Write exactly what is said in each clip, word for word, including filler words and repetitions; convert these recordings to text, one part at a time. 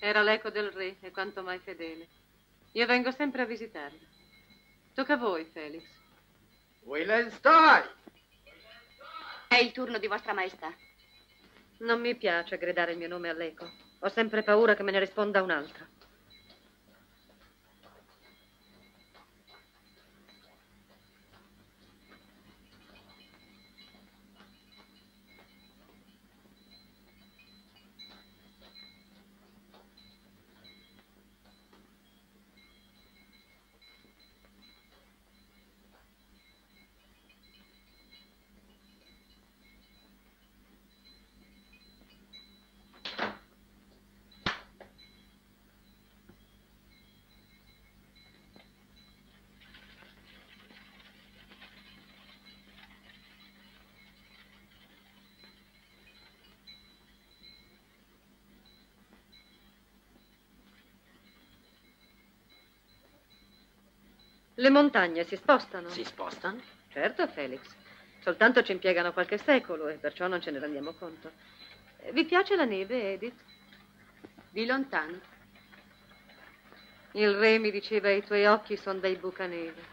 Era l'eco del re e quanto mai fedele. Io vengo sempre a visitarlo. Tocca a voi, Felix. Willenstein! È il turno di vostra maestà. Non mi piace gridare il mio nome all'eco. Ho sempre paura che me ne risponda un altro. Le montagne si spostano? Si spostano? Certo, Felix. Soltanto ci impiegano qualche secolo e perciò non ce ne rendiamo conto. Vi piace la neve, Edith? Di lontano. Il re mi diceva i tuoi occhi sono dei bucaneve.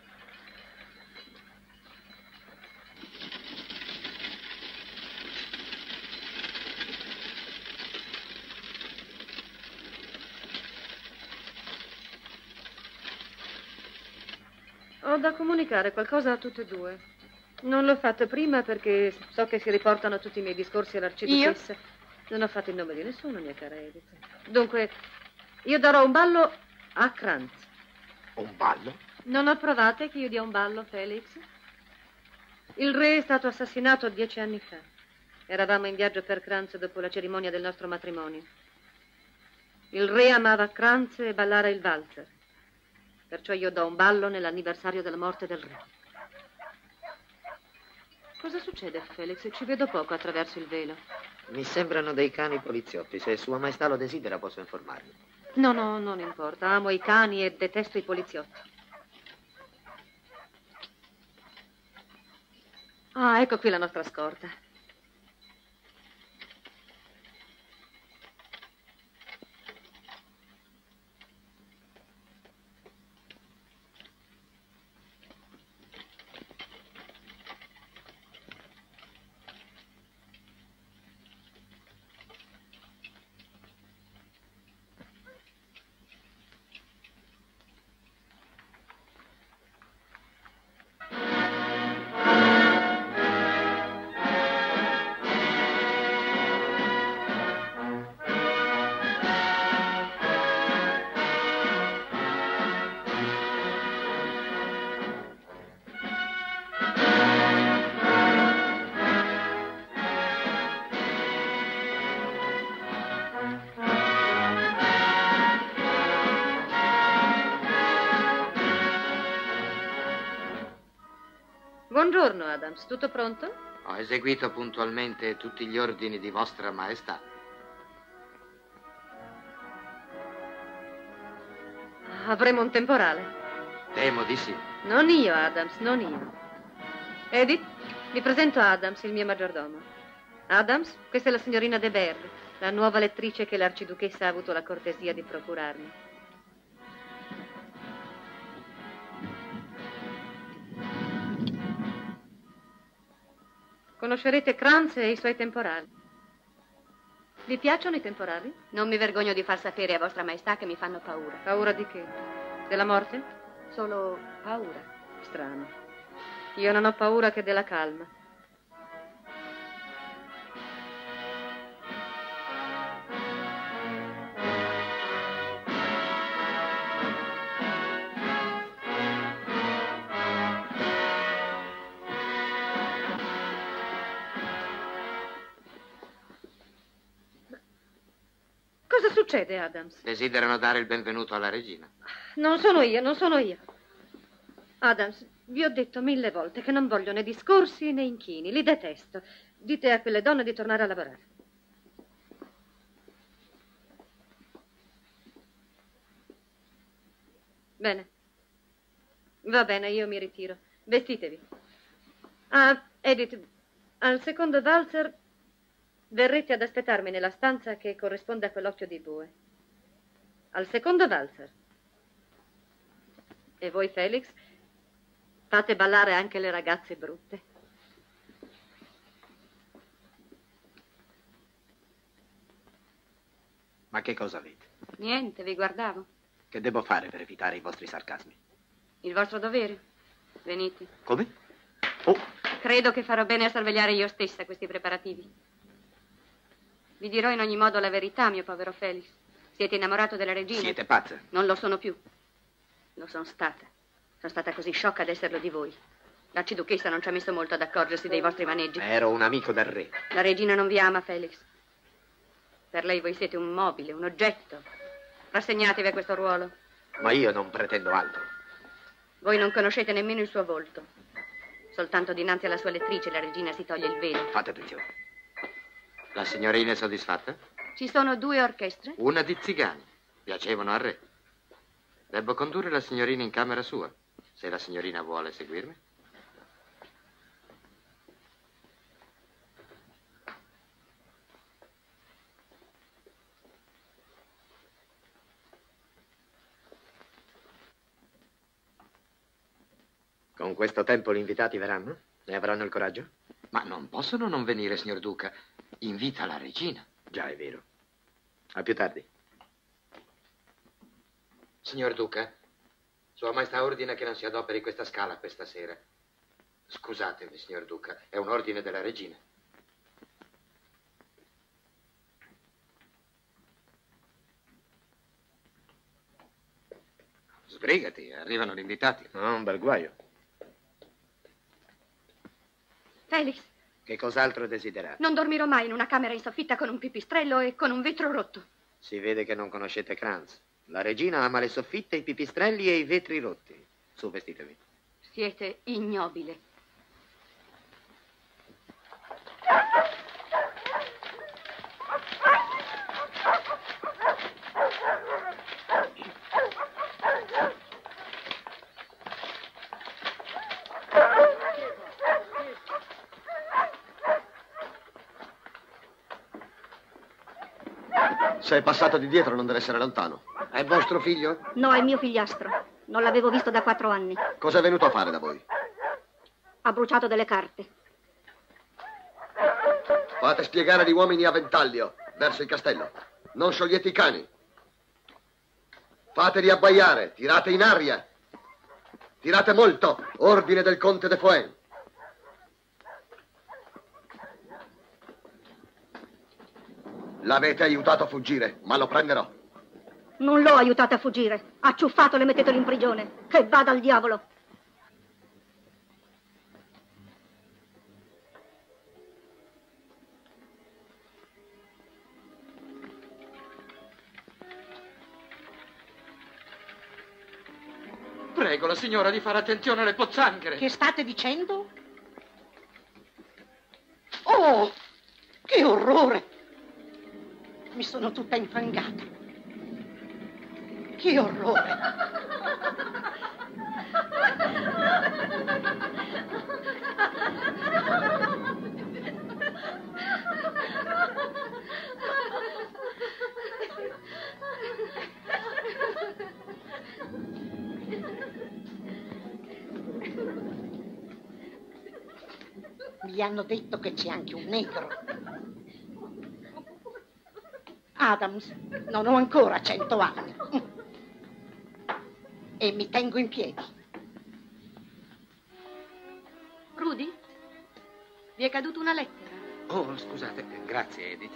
Ho da comunicare qualcosa a tutte e due. Non l'ho fatto prima perché so che si riportano tutti i miei discorsi all'arciduchessa. Non ho fatto il nome di nessuno, mia cara Edith. Dunque, io darò un ballo a Kranz. Un ballo? Non approvate che io dia un ballo, Felix? Il re è stato assassinato dieci anni fa. Eravamo in viaggio per Kranz dopo la cerimonia del nostro matrimonio. Il re amava Kranz e ballare il valzer. Perciò io do un ballo nell'anniversario della morte del re. Cosa succede, Felix? Ci vedo poco attraverso il velo. Mi sembrano dei cani poliziotti. Se Sua Maestà lo desidera, posso informarmi. No, no, non importa. Amo i cani e detesto i poliziotti. Ah, ecco qui la nostra scorta. Buongiorno, Adams. Tutto pronto? Ho eseguito puntualmente tutti gli ordini di Vostra Maestà. Avremo un temporale. Temo di sì. Non io, Adams, non io. Edith, vi presento Adams, il mio maggiordomo. Adams, questa è la signorina De Berry, la nuova lettrice che l'arciduchessa ha avuto la cortesia di procurarmi. Conoscerete Kranz e i suoi temporali. Vi piacciono i temporali? Non mi vergogno di far sapere a vostra maestà che mi fanno paura. Paura di che? Della morte? Solo paura. Strano. Io non ho paura che della calma. Cosa succede, Adams? Desiderano dare il benvenuto alla regina. Non sono io, non sono io. Adams, vi ho detto mille volte che non voglio né discorsi né inchini, li detesto. Dite a quelle donne di tornare a lavorare. Bene. Va bene, io mi ritiro. Vestitevi. Ah, Edith, al secondo valzer verrete ad aspettarmi nella stanza che corrisponde a quell'occhio di bue. al secondo valzer. E voi, Felix, fate ballare anche le ragazze brutte. Ma che cosa avete? Niente, vi guardavo. Che devo fare per evitare i vostri sarcasmi? Il vostro dovere. Venite. Come? Oh, Credo che farò bene a sorvegliare io stessa questi preparativi. Vi dirò in ogni modo la verità, mio povero Felix. Siete innamorato della regina? siete pazza. Non lo sono più. Lo sono stata. Sono stata così sciocca ad esserlo di voi. L'arciduchessa non ci ha messo molto ad accorgersi dei vostri maneggi. Ero un amico del re. La regina non vi ama, Felix. Per lei voi siete un mobile, un oggetto. Rassegnatevi a questo ruolo. Ma io non pretendo altro. Voi non conoscete nemmeno il suo volto. Soltanto dinanzi alla sua lettrice la regina si toglie il velo. Fate attenzione. La signorina è soddisfatta? Ci sono due orchestre? Una di zigani. Piacevano al re. Devo condurre la signorina in camera sua, se la signorina vuole seguirmi. Con questo tempo gli invitati verranno? Ne avranno il coraggio? Ma non possono non venire, signor Duca. Invita la regina. Già, è vero. A più tardi. Signor Duca, Sua Maestà ordina che non si adoperi questa scala questa sera. Scusatemi, signor Duca, è un ordine della regina. Sbrigati, arrivano gli invitati. No, un bel guaio. Felix, Che cos'altro desiderate? non dormirò mai in una camera in soffitta con un pipistrello e con un vetro rotto. Si vede che non conoscete Kranz. La regina ama le soffitte, i pipistrelli e i vetri rotti. Su, vestitevi. Siete ignobile. Se è passato di dietro non deve essere lontano. È vostro figlio? No, è il mio figliastro. Non l'avevo visto da quattro anni. Cosa è venuto a fare da voi? Ha bruciato delle carte. Fate spiegare gli uomini a ventaglio, verso il castello. Non sciogliete i cani. Fateli abbaiare, tirate in aria. Tirate molto, ordine del conte de Foen. L'avete aiutato a fuggire, ma lo prenderò. Non l'ho aiutato a fuggire. Acciuffatelo e mettetelo in prigione. Che vada al diavolo. Prego la signora di fare attenzione alle pozzanghere. Che state dicendo? Oh, che orrore! Mi sono tutta infangata. Che orrore! Mi hanno detto che c'è anche un negro. Adams, non ho ancora cento anni. E mi tengo in piedi. Rudy? Vi è caduta una lettera. Oh, scusate, grazie, Edith.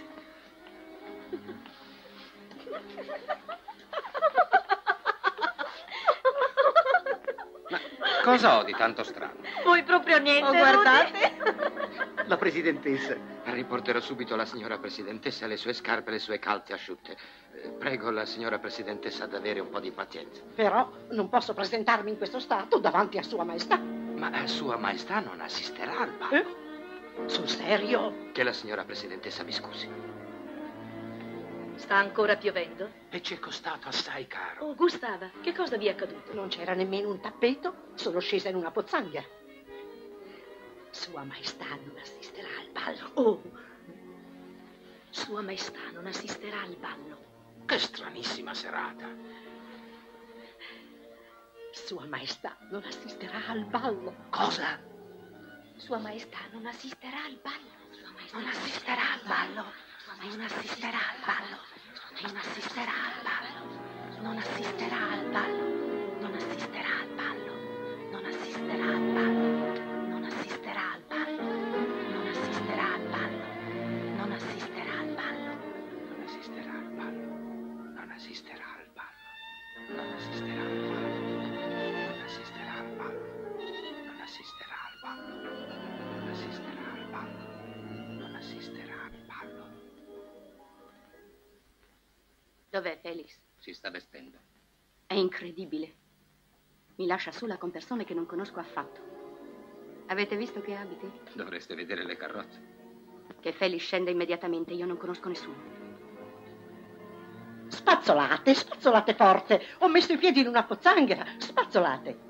Ma cosa ho di tanto strano? Voi proprio niente, Oh, guardate. La presidentessa. Riporterò subito alla signora presidentessa le sue scarpe e le sue calze asciutte. Eh, Prego la signora presidentessa ad avere un po' di pazienza. Però non posso presentarmi in questo stato davanti a Sua Maestà. Ma eh, Sua Maestà non assisterà al ballo. Eh? Sul serio? Che la signora presidentessa mi scusi. Sta ancora piovendo? E ci è costato assai caro. Oh, Gustava, che cosa vi è accaduto? Non c'era nemmeno un tappeto, sono scesa in una pozzanghera. Sua Maestà non assisterà al ballo. Oh, Sua Maestà non assisterà al ballo. Che stranissima serata. Sua Maestà non assisterà al ballo. Cosa? Sua Maestà non assisterà al ballo. Sua Maestà Non assisterà al ballo. Non assisterà al ballo. Non assisterà al ballo. Non assisterà al ballo. Non assisterà al ballo. Non assisterà al ballo. Non assisterà al ballo. Non assisterà al ballo. Non assisterà al ballo. Non assisterà al ballo. Non assisterà al ballo. Non assisterà al ballo. Non assisterà al ballo. Non assisterà al ballo. Non assisterà al ballo. Non assisterà al ballo. Dov'è Felix? Si sta vestendo. È incredibile. Mi lascia sola con persone che non conosco affatto. Avete visto che abiti? Dovreste vedere le carrozze. Che Felix scenda immediatamente, io non conosco nessuno. Spazzolate, spazzolate forte. Ho messo i piedi in una pozzanghera. Spazzolate.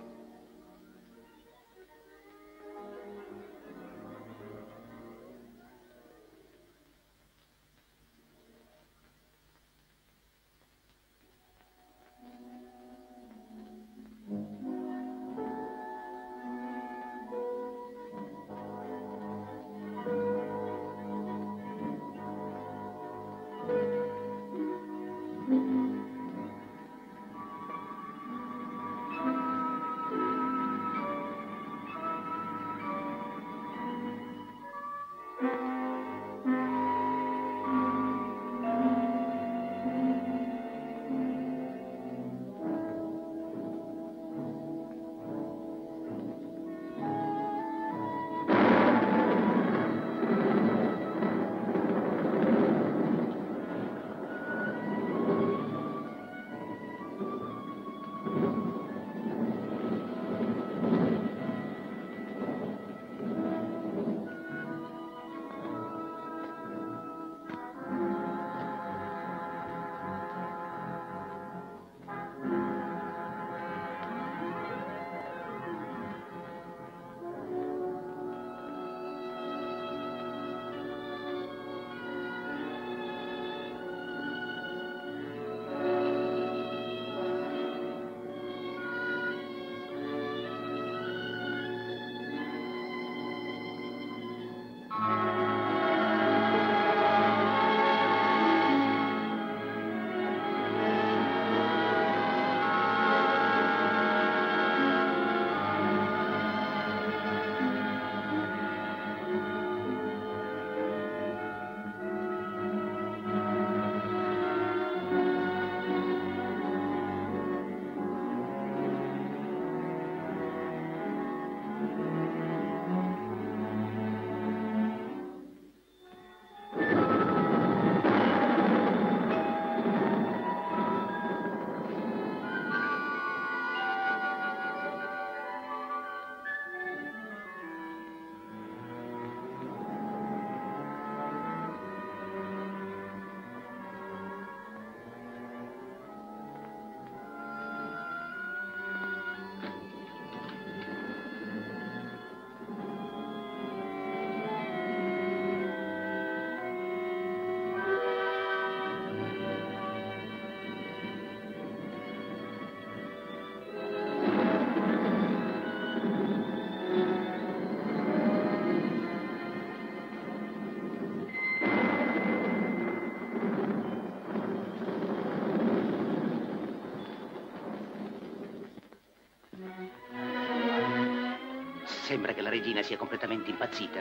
Sembra che la regina sia completamente impazzita.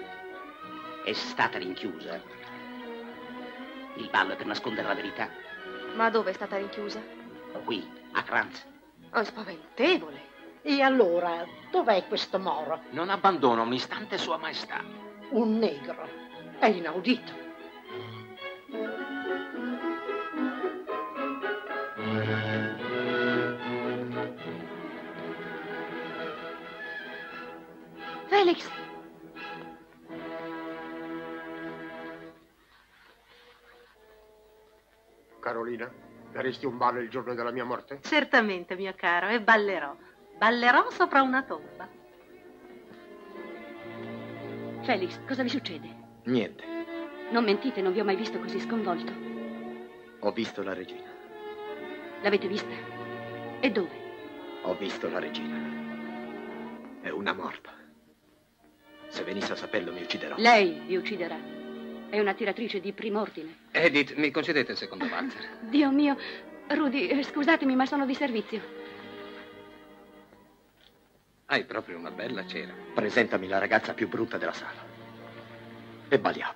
È stata rinchiusa. Il ballo è per nascondere la verità. Ma dove è stata rinchiusa? Qui, a Kranz. Oh, spaventevole. E allora, dov'è questo moro? Non abbandona un istante Sua Maestà. Un negro. È inaudito. Felix! Carolina, daresti un ballo il giorno della mia morte? Certamente, mio caro, e ballerò. Ballerò sopra una tomba. Felix, cosa vi succede? Niente. Non mentite, non vi ho mai visto così sconvolto. Ho visto la regina. L'avete vista? E dove? Ho visto la regina. È una morta. Se venisse a saperlo mi ucciderò. Lei vi ucciderà. È una tiratrice di prim'ordine. Edith, mi concedete il secondo valzer? Dio mio. Rudy, eh, scusatemi, ma sono di servizio. Hai proprio una bella cera. Presentami la ragazza più brutta della sala. E balliamo.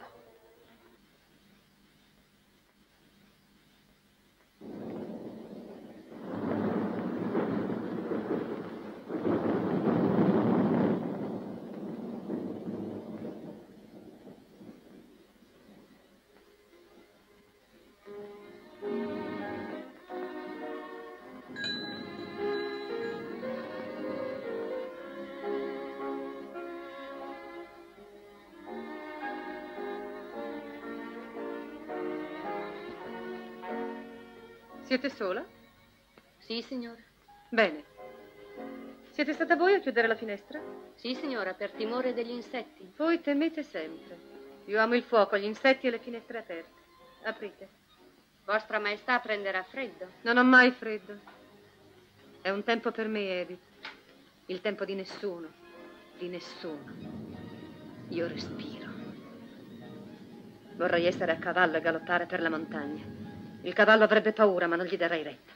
Siete sola? Sì, signora. Bene. Siete stata voi a chiudere la finestra? Sì, signora, per timore degli insetti. Voi temete sempre. Io amo il fuoco, gli insetti e le finestre aperte. Aprite. Vostra Maestà prenderà freddo. Non ho mai freddo. È un tempo per me, Edith. Il tempo di nessuno. Di nessuno. Io respiro. Vorrei essere a cavallo e galoppare per la montagna. Il cavallo avrebbe paura, ma non gli darei retta.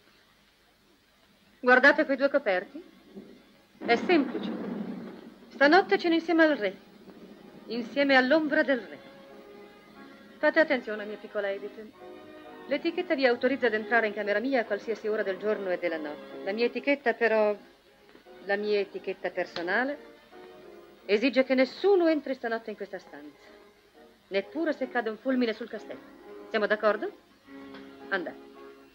Guardate quei due coperti. È semplice. Stanotte ceno insieme al re. Insieme all'ombra del re. Fate attenzione, mia piccola Edith. L'etichetta vi autorizza ad entrare in camera mia a qualsiasi ora del giorno e della notte. La mia etichetta, però, la mia etichetta personale, esige che nessuno entri stanotte in questa stanza. Neppure se cade un fulmine sul castello. Siamo d'accordo? Andate.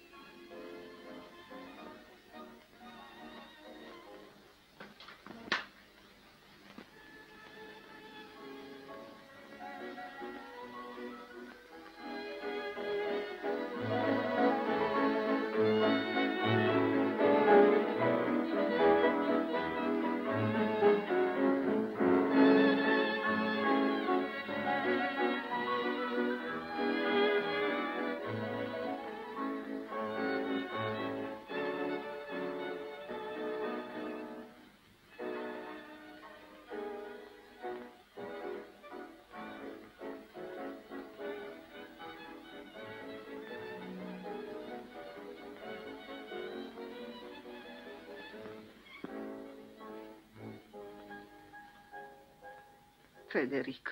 Federico.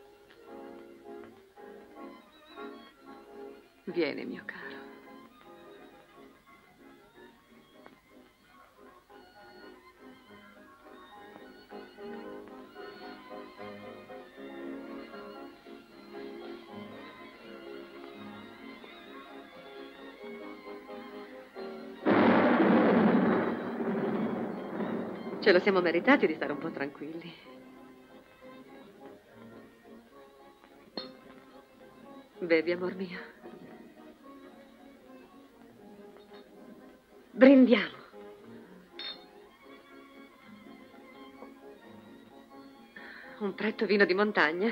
Vieni, mio caro. Ce lo siamo meritati di stare un po' tranquilli. Bevi, amor mio. Brindiamo. Un pretto vino di montagna.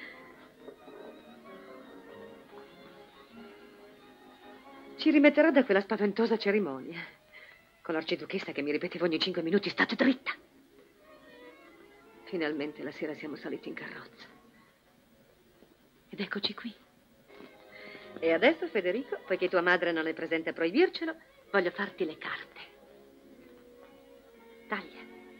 Ci rimetterà da quella spaventosa cerimonia. Con l'arciduchessa che mi ripeteva ogni cinque minuti: state dritta. Finalmente la sera siamo saliti in carrozza. Ed eccoci qui. E adesso, Federico, poiché tua madre non è presente a proibircelo, voglio farti le carte. Taglia.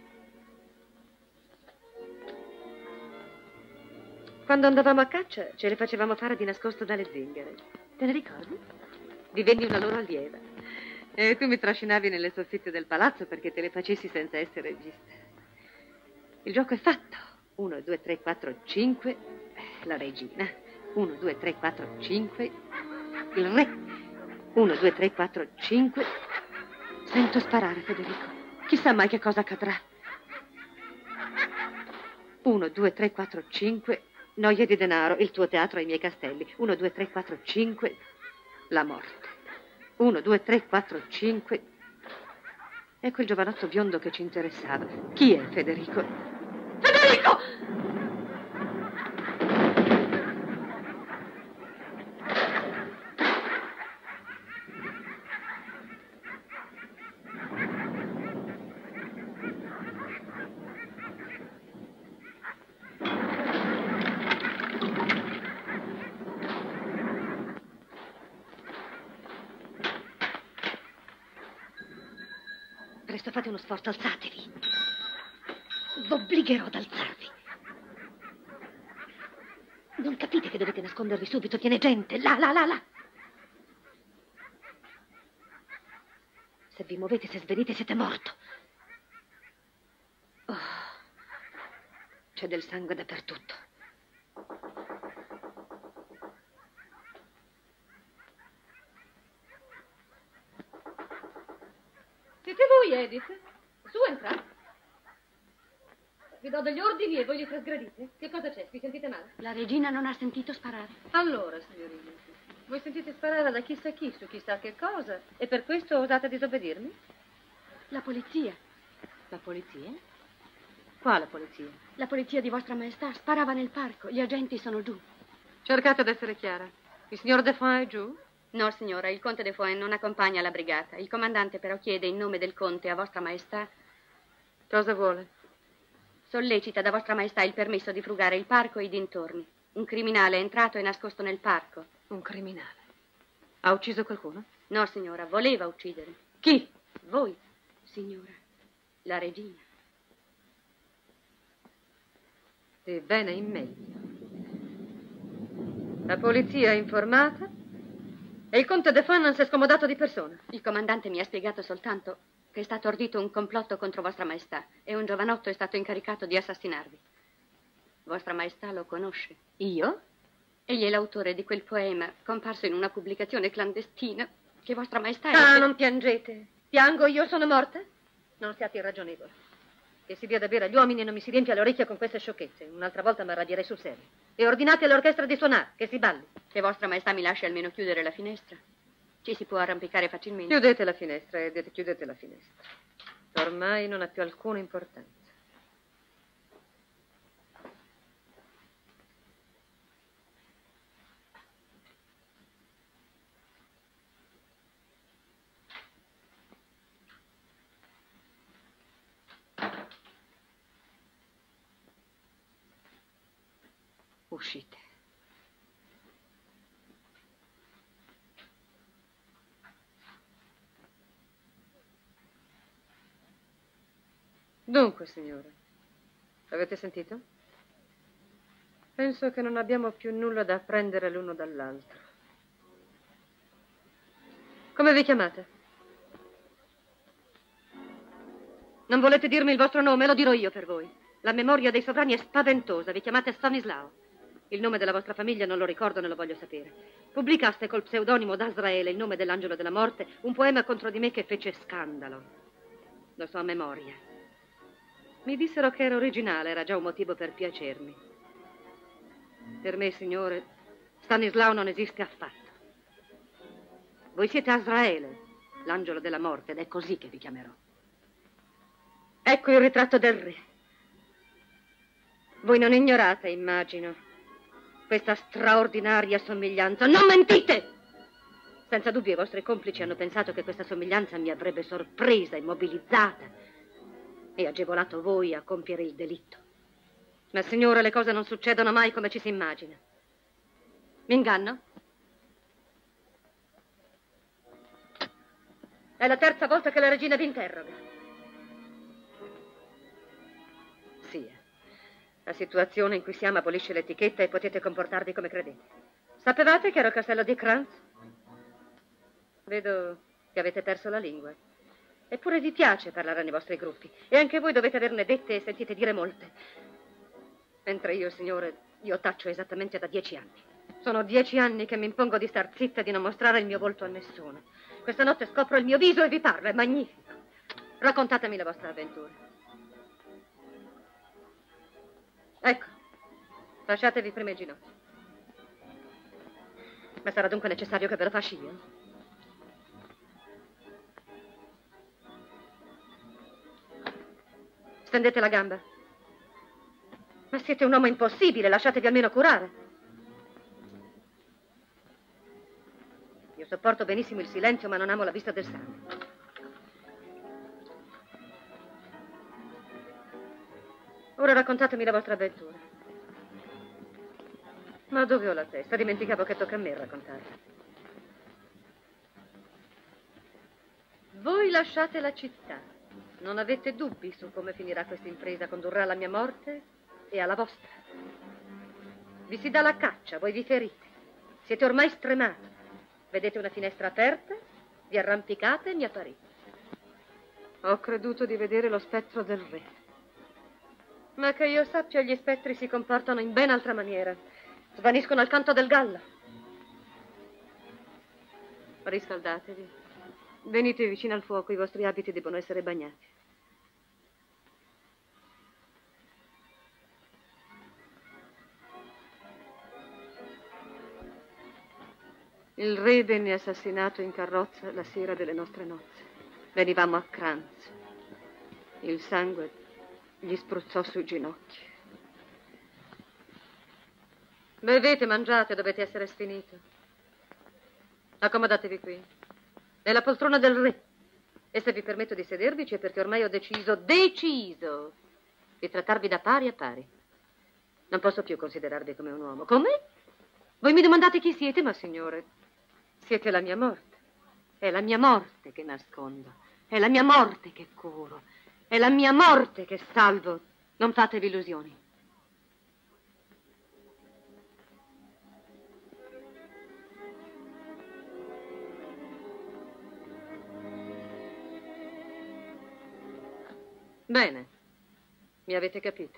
Quando andavamo a caccia, ce le facevamo fare di nascosto dalle zingare. Te ne ricordi? Divenni una loro allieva. E tu mi trascinavi nelle soffitte del palazzo perché te le facessi senza essere vista. Il gioco è fatto. Uno, due, tre, quattro, cinque. La regina. Uno, due, tre, quattro, cinque. Il re. Uno, due, tre, quattro, cinque. Sento sparare, Federico. Chissà mai che cosa accadrà. Uno, due, tre, quattro, cinque. Noie di denaro, il tuo teatro ai miei castelli. Uno, due, tre, quattro, cinque. La morte. Uno, due, tre, quattro, cinque. Ecco il giovanotto biondo che ci interessava. Chi è Federico? Federico! presto, fate uno sforzo, alzatevi. V'obbligherò ad alzarvi. Non capite che dovete nascondervi subito? Tiene gente, là, là, là, là. Se vi muovete, se svenite, siete morto. Oh, c'è del sangue dappertutto. Siete voi, Edith? Su, entrate. Vi do degli ordini e voi li trasgredite? Che cosa c'è? Vi sentite male? La regina non ha sentito sparare. Allora, signorina, voi sentite sparare da chissà chi su chissà che cosa e per questo osate disobbedirmi? La polizia. La polizia? Quale polizia? La polizia di vostra maestà sparava nel parco. Gli agenti sono giù. Cercate di essere chiara. Il signor Defoin è giù? No, signora, il conte Defoin non accompagna la brigata. Il comandante però chiede in nome del conte a vostra maestà... Cosa vuole? Sollecita da vostra maestà il permesso di frugare il parco e i dintorni. Un criminale è entrato e nascosto nel parco. Un criminale? Ha ucciso qualcuno? No, signora, voleva uccidere. Chi? Voi, signora, la regina. Ebbene, in meglio. La polizia è informata e il conte Defoin non si è scomodato di persona. Il comandante mi ha spiegato soltanto che è stato ordito un complotto contro vostra maestà e un giovanotto è stato incaricato di assassinarvi. Vostra maestà lo conosce. Io? Egli è l'autore di quel poema comparso in una pubblicazione clandestina che vostra maestà... Ah, è... non piangete. Piango, io sono morta? Non siate irragionevoli. Che si dia da bere agli uomini e non mi si riempia le orecchie con queste sciocchezze. Un'altra volta mi arrabbierei sul serio. E ordinate all'orchestra di suonare, che si balli. Che vostra maestà mi lasci almeno chiudere la finestra. Ci si può arrampicare facilmente. Chiudete la finestra, Edith, chiudete la finestra. Ormai non ha più alcuna importanza. Uscite. Dunque, signore, avete sentito? Penso che non abbiamo più nulla da apprendere l'uno dall'altro. Come vi chiamate? Non volete dirmi il vostro nome? Lo dirò io per voi. La memoria dei sovrani è spaventosa. Vi chiamate Stanislao. Il nome della vostra famiglia non lo ricordo, ne lo voglio sapere. Pubblicaste col pseudonimo d'Azraele, il nome dell'angelo della morte, un poema contro di me che fece scandalo. Lo so a memoria. Mi dissero che era originale, era già un motivo per piacermi. Per me, signore, Stanislao non esiste affatto. Voi siete Azraele, l'angelo della morte, ed è così che vi chiamerò. Ecco il ritratto del re. Voi non ignorate, immagino, questa straordinaria somiglianza. Non mentite! Senza dubbio i vostri complici hanno pensato che questa somiglianza mi avrebbe sorpresa, immobilizzata e agevolato voi a compiere il delitto. Ma, signore, le cose non succedono mai come ci si immagina. Mi inganno? È la terza volta che la regina vi interroga. Sì, la situazione in cui siamo abolisce l'etichetta e potete comportarvi come credete. Sapevate che ero a Castello di Crans? Vedo che avete perso la lingua. Eppure vi piace parlare nei vostri gruppi. E anche voi dovete averne dette e sentite dire molte. Mentre io, signore, io taccio esattamente da dieci anni. Sono dieci anni che mi impongo di star zitta e di non mostrare il mio volto a nessuno. Questa notte scopro il mio viso e vi parlo. È magnifico. Raccontatemi la vostra avventura. Ecco, lasciatevi prima i ginocchi. Ma sarà dunque necessario che ve lo faccia io? Stendete la gamba. Ma siete un uomo impossibile, lasciatevi almeno curare. Io sopporto benissimo il silenzio, ma non amo la vista del sangue. Ora raccontatemi la vostra avventura. Ma dove ho la testa? Dimenticavo che tocca a me raccontarla. Voi lasciate la città. Non avete dubbi su come finirà questa impresa? Condurrà alla mia morte e alla vostra. Vi si dà la caccia, voi vi ferite. Siete ormai stremati. Vedete una finestra aperta, vi arrampicate e mi apparite. Ho creduto di vedere lo spettro del re. Ma che io sappia, gli spettri si comportano in ben altra maniera. Svaniscono al canto del gallo. Riscaldatevi. Venite vicino al fuoco, i vostri abiti debbono essere bagnati. Il re venne assassinato in carrozza la sera delle nostre nozze. Venivamo a Kranz. Il sangue gli spruzzò sui ginocchi. Bevete, mangiate, dovete essere sfinito. Accomodatevi qui. È la poltrona del re. E se vi permetto di sedervici è perché ormai ho deciso, deciso, di trattarvi da pari a pari. Non posso più considerarvi come un uomo. Come? Voi mi domandate chi siete, ma signore, siete la mia morte. È la mia morte che nascondo. È la mia morte che curo. È la mia morte che salvo. Non fatevi illusioni. Bene, mi avete capito.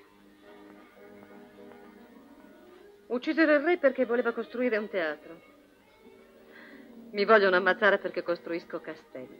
Uccisero il re perché voleva costruire un teatro. Mi vogliono ammazzare perché costruisco castelli.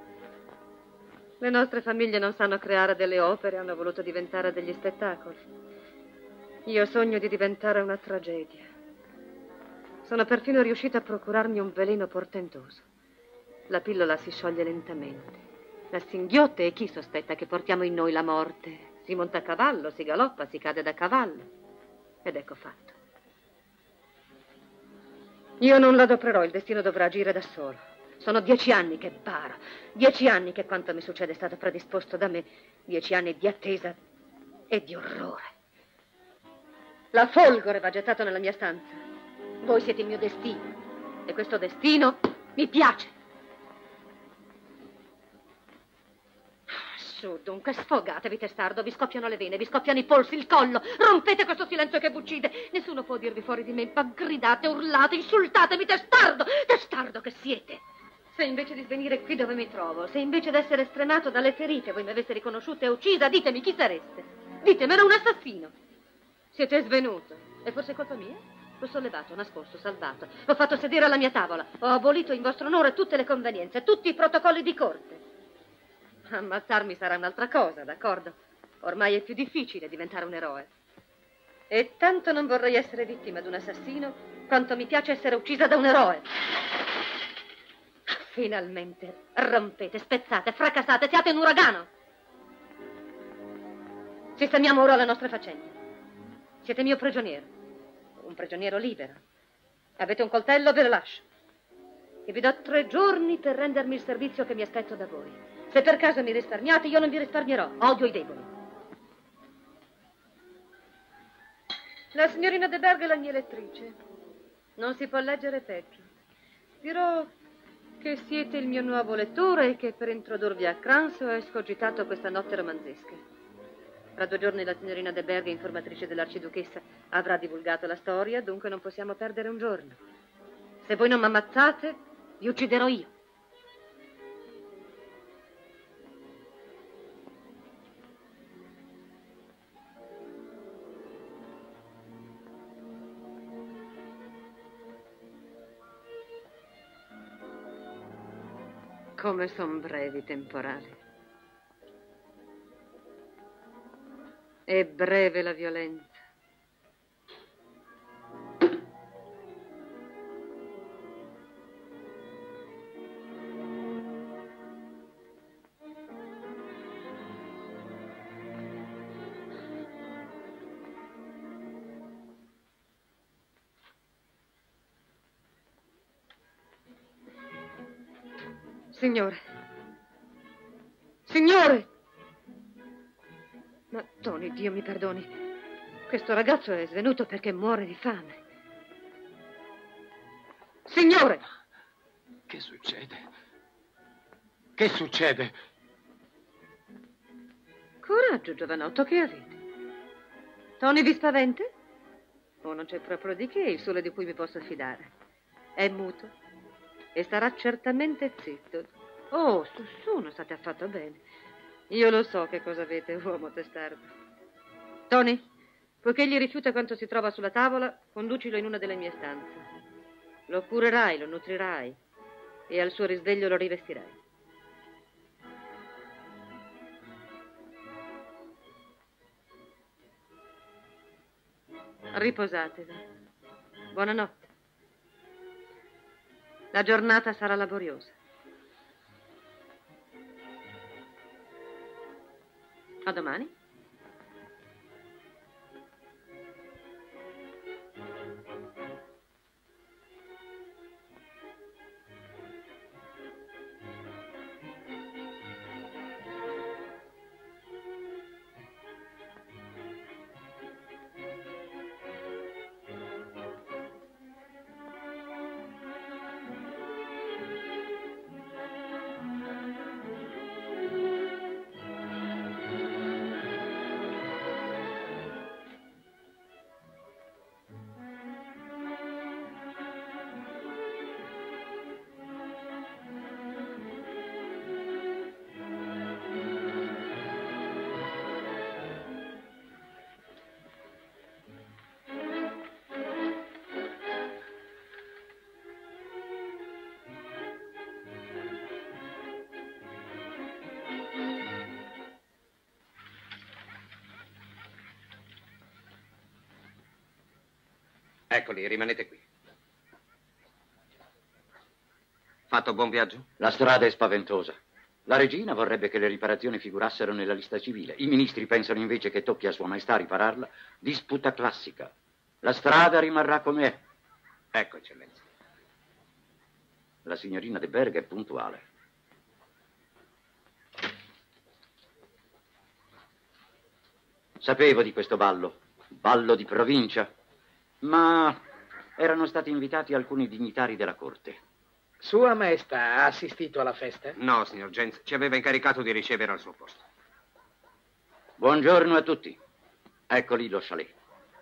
Le nostre famiglie non sanno creare delle opere, hanno voluto diventare degli spettacoli. Io sogno di diventare una tragedia. Sono perfino riuscita a procurarmi un veleno portentoso. La pillola si scioglie lentamente. La singhiozza e chi sospetta che portiamo in noi la morte? Si monta a cavallo, si galoppa, si cade da cavallo. Ed ecco fatto. Io non l'adoperò, il destino dovrà agire da solo. Sono dieci anni che baro, dieci anni che quanto mi succede è stato predisposto da me, dieci anni di attesa e di orrore. La folgore va gettato nella mia stanza. Voi siete il mio destino e questo destino mi piace. Su, dunque, sfogatevi, testardo, vi scoppiano le vene, vi scoppiano i polsi, il collo, rompete questo silenzio che vi uccide. Nessuno può dirvi fuori di me, ma gridate, urlate, insultatemi, testardo, testardo che siete. Se invece di svenire qui dove mi trovo, se invece d'essere stremato dalle ferite voi mi aveste riconosciuta e uccisa, ditemi chi sareste. Ditemi, ero un assassino. Siete svenuto. E forse è colpa mia? L'ho sollevato, nascosto, salvato. L'ho fatto sedere alla mia tavola. Ho abolito in vostro onore tutte le convenienze, tutti i protocolli di corte. Ammazzarmi sarà un'altra cosa, d'accordo? Ormai è più difficile diventare un eroe. E tanto non vorrei essere vittima di un assassino quanto mi piace essere uccisa da un eroe. Finalmente rompete, spezzate, fracassate, siate un uragano. Sistemiamo ora le nostre faccende. Siete mio prigioniero, un prigioniero libero. Avete un coltello, ve lo lascio. E vi do tre giorni per rendermi il servizio che mi aspetto da voi. Se per caso mi risparmiate, io non vi risparmierò. Odio i deboli. La signorina De Berg è la mia elettrice. Non si può leggere peggio. Dirò che siete il mio nuovo lettore e che per introdurvi a Kranz ho escogitato questa notte romanzesca. Tra due giorni la signorina De Berg, informatrice dell'arciduchessa, avrà divulgato la storia, dunque non possiamo perdere un giorno. Se voi non mi ammazzate, vi ucciderò io. Come son brevi i temporali. È breve la violenza. Signore. Signore! Ma, Tony, Dio mi perdoni. Questo ragazzo è svenuto perché muore di fame. Signore! Che succede? Che succede? Coraggio, giovanotto, che avete? Tony vi spaventa? Oh, non c'è proprio di che, il sole di cui mi posso fidare. È muto e starà certamente zitto. Oh, su, su, non state affatto bene. Io lo so che cosa avete, uomo testardo. Tony, poiché gli rifiuta quanto si trova sulla tavola, conducilo in una delle mie stanze. Lo curerai, lo nutrirai e al suo risveglio lo rivestirai. Riposatevi. Buonanotte. La giornata sarà laboriosa. A domani. Eccoli, rimanete qui. Fatto buon viaggio? La strada è spaventosa. La regina vorrebbe che le riparazioni figurassero nella lista civile. I ministri pensano invece che tocchi a Sua Maestà ripararla. Disputa classica. La strada rimarrà come è. Ecco, eccellenza. La signorina De Berga è puntuale. Sapevo di questo ballo. Ballo di provincia. Ma erano stati invitati alcuni dignitari della corte. Sua Maestà ha assistito alla festa? No, signor Jens, ci aveva incaricato di ricevere al suo posto. Buongiorno a tutti. Eccoli lo chalet.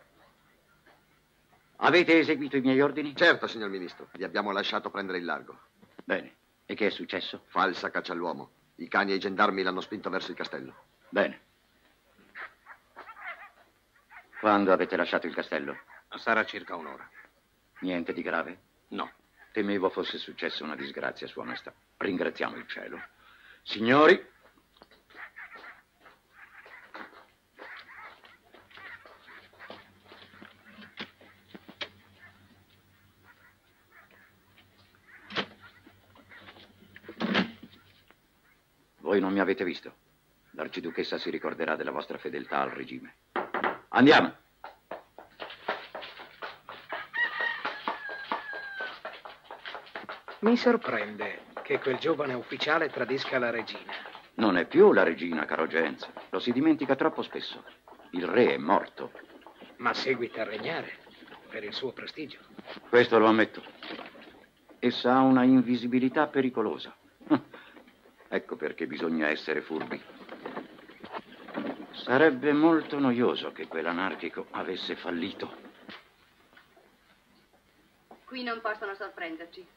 Avete eseguito i miei ordini? Certo, signor Ministro. Vi abbiamo lasciato prendere il largo. Bene. E che è successo? Falsa caccia all'uomo. I cani e i gendarmi l'hanno spinto verso il castello. Bene. Quando avete lasciato il castello? Sarà circa un'ora. Niente di grave? No. Temevo fosse successa una disgrazia, Sua Maestà. Ringraziamo il cielo. Signori. Voi non mi avete visto. L'arciduchessa si ricorderà della vostra fedeltà al regime. Andiamo. Mi sorprende che quel giovane ufficiale tradisca la regina. Non è più la regina, caro Jens. Lo si dimentica troppo spesso. Il re è morto. Ma seguita a regnare per il suo prestigio. Questo lo ammetto. Essa ha una invisibilità pericolosa. Ecco perché bisogna essere furbi. Sarebbe molto noioso che quell'anarchico avesse fallito. Qui non possono sorprenderci.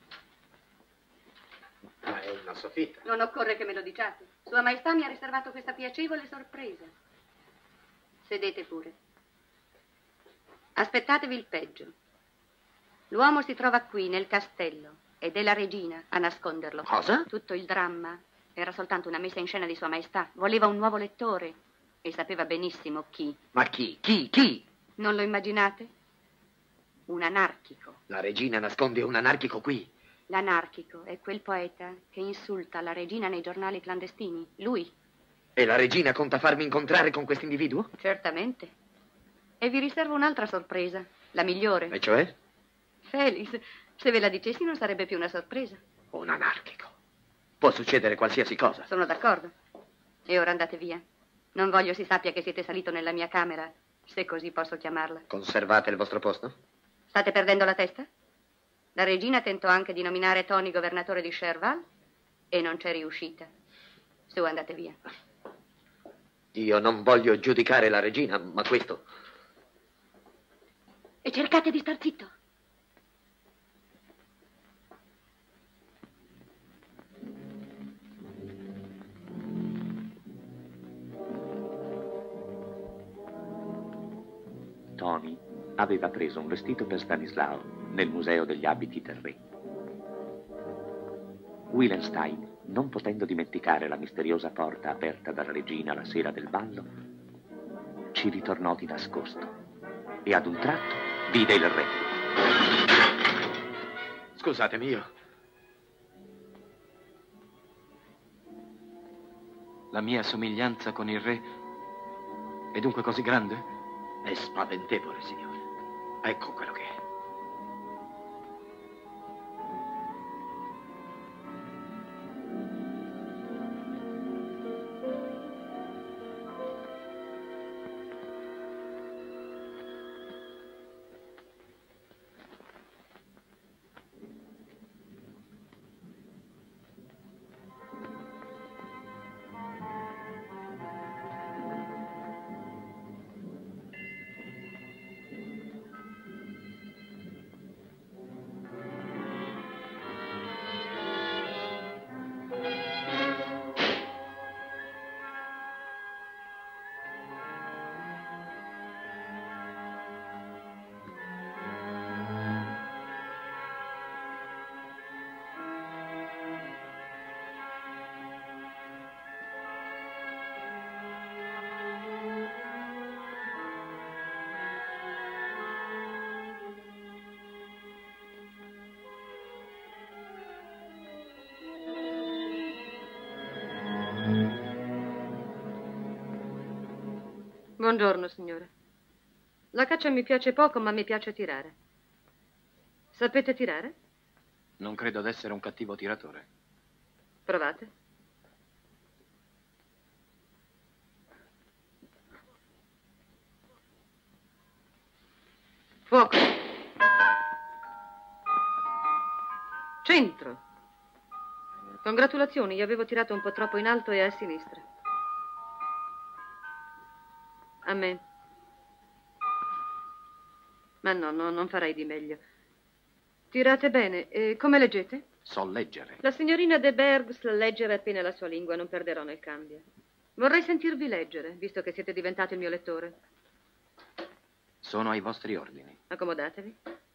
Ma è una soffitta. Non occorre che me lo diciate. Sua Maestà mi ha riservato questa piacevole sorpresa. Sedete pure. Aspettatevi il peggio. L'uomo si trova qui, nel castello, ed è la regina a nasconderlo. Cosa? Tutto il dramma era soltanto una messa in scena di Sua Maestà. Voleva un nuovo lettore e sapeva benissimo chi. Ma chi? Chi? Chi? Non lo immaginate? Un anarchico. La regina nasconde un anarchico qui. L'anarchico è quel poeta che insulta la regina nei giornali clandestini. Lui. E la regina conta farmi incontrare con quest'individuo? Certamente. E vi riservo un'altra sorpresa, la migliore. E cioè? Felix, se ve la dicessi non sarebbe più una sorpresa. Un anarchico. Può succedere qualsiasi cosa. Sono d'accordo. E ora andate via. Non voglio si sappia che siete salito nella mia camera, se così posso chiamarla. Conservate il vostro posto? State perdendo la testa? La regina tentò anche di nominare Tony governatore di Cherval e non c'è riuscita. Su, andate via. Io non voglio giudicare la regina, ma questo... E cercate di star zitto. Tony aveva preso un vestito per Stanislao nel museo degli abiti del re. Willenstein, non potendo dimenticare la misteriosa porta aperta dalla regina la sera del ballo, ci ritornò di nascosto e ad un tratto vide il re. Scusatemi, io. La mia somiglianza con il re è dunque così grande? È spaventevole, signore. Ecco quello che è. Buongiorno, signore. La caccia mi piace poco, ma mi piace tirare. Sapete tirare? Non credo d'essere un cattivo tiratore. Provate. Fuoco. Centro. Congratulazioni, io avevo tirato un po' troppo in alto e a sinistra. A me. Ma no, no, non farei di meglio. Tirate bene. E come leggete? So leggere. La signorina de Berg sa leggere appena la sua lingua, non perderò nel cambio. Vorrei sentirvi leggere, visto che siete diventato il mio lettore. Sono ai vostri ordini. Accomodatevi.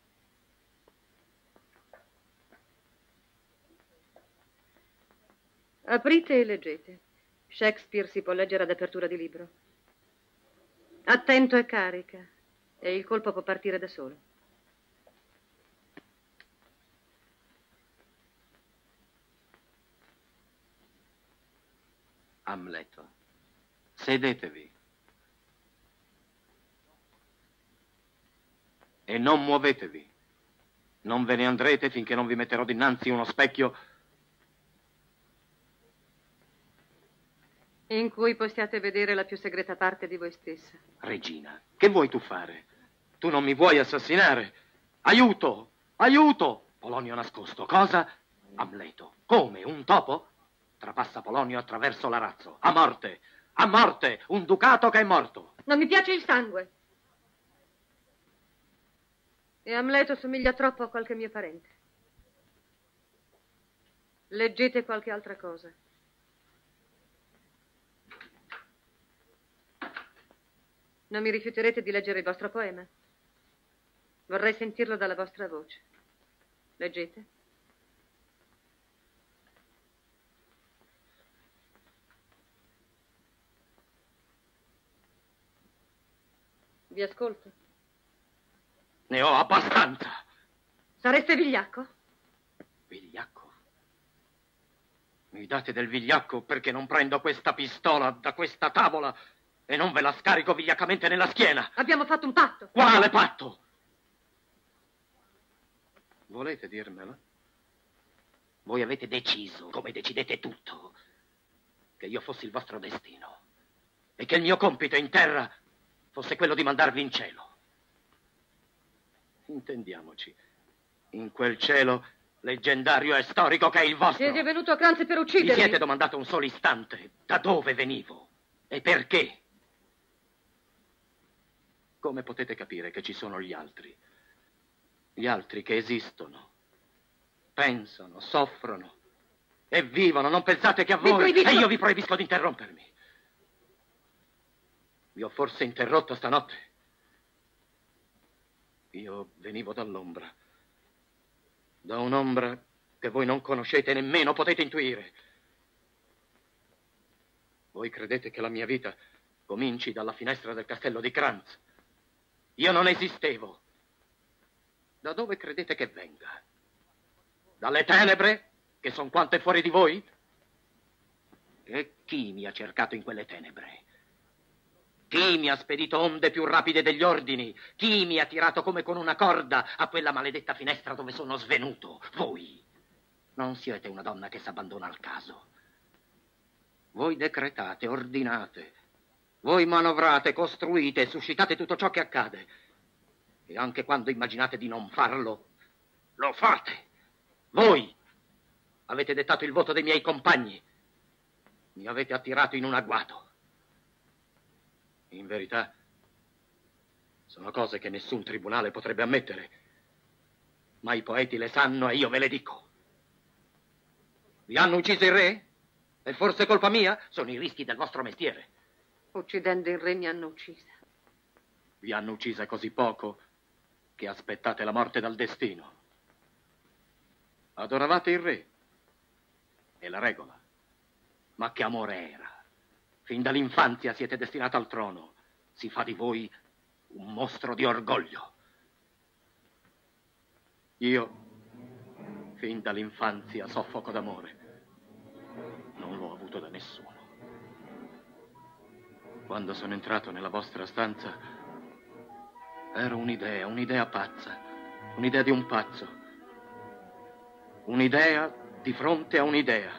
Aprite e leggete. Shakespeare si può leggere ad apertura di libro. Attento e carica, e il colpo può partire da solo. Amleto, sedetevi. E non muovetevi. Non ve ne andrete finché non vi metterò dinanzi uno specchio in cui possiate vedere la più segreta parte di voi stessa. Regina, che vuoi tu fare? Tu non mi vuoi assassinare? Aiuto! Aiuto! Polonio nascosto. Cosa? Amleto. Come? Un topo? Trapassa Polonio attraverso l'arazzo. A morte! A morte! Un ducato che è morto! Non mi piace il sangue. E Amleto somiglia troppo a qualche mio parente. Leggete qualche altra cosa. Non mi rifiuterete di leggere il vostro poema? Vorrei sentirlo dalla vostra voce. Leggete. Vi ascolto. Ne ho abbastanza. Sareste vigliacco? Vigliacco? Mi date del vigliacco perché non prendo questa pistola da questa tavola e non ve la scarico vigliaccamente nella schiena. Abbiamo fatto un patto. Quale patto? Volete dirmelo? Voi avete deciso, come decidete tutto, che io fossi il vostro destino e che il mio compito in terra fosse quello di mandarvi in cielo. Intendiamoci, in quel cielo leggendario e storico che è il vostro. Siete venuto a Kranz per Vi uccidermi? siete domandato un solo istante da dove venivo. E perché? Come potete capire che ci sono gli altri? Gli altri che esistono, pensano, soffrono e vivono. Non pensate che a voi... E io vi proibisco di interrompermi. Vi ho forse interrotto stanotte? Io venivo dall'ombra. Da un'ombra che voi non conoscete e nemmeno potete intuire. Voi credete che la mia vita cominci dalla finestra del castello di Kranz? Io non esistevo. Da dove credete che venga? Dalle tenebre, che sono quante fuori di voi? E chi mi ha cercato in quelle tenebre? Chi mi ha spedito onde più rapide degli ordini? Chi mi ha tirato come con una corda a quella maledetta finestra dove sono svenuto? Voi. Non siete una donna che s'abbandona al caso. Voi decretate, ordinate. Voi manovrate, costruite e suscitate tutto ciò che accade. E anche quando immaginate di non farlo, lo fate. Voi avete dettato il voto dei miei compagni. Mi avete attirato in un agguato. In verità, sono cose che nessun tribunale potrebbe ammettere. Ma i poeti le sanno e io ve le dico. Vi hanno ucciso il re? È forse colpa mia? Sono i rischi del vostro mestiere. Uccidendo il re mi hanno uccisa. Vi hanno uccisa così poco che aspettate la morte dal destino. Adoravate il re. È la regola. Ma che amore era. Fin dall'infanzia siete destinato al trono. Si fa di voi un mostro di orgoglio. Io, fin dall'infanzia, soffoco d'amore. Non l'ho avuto da nessuno. Quando sono entrato nella vostra stanza, ero un'idea, un'idea pazza, un'idea di un pazzo. Un'idea di fronte a un'idea.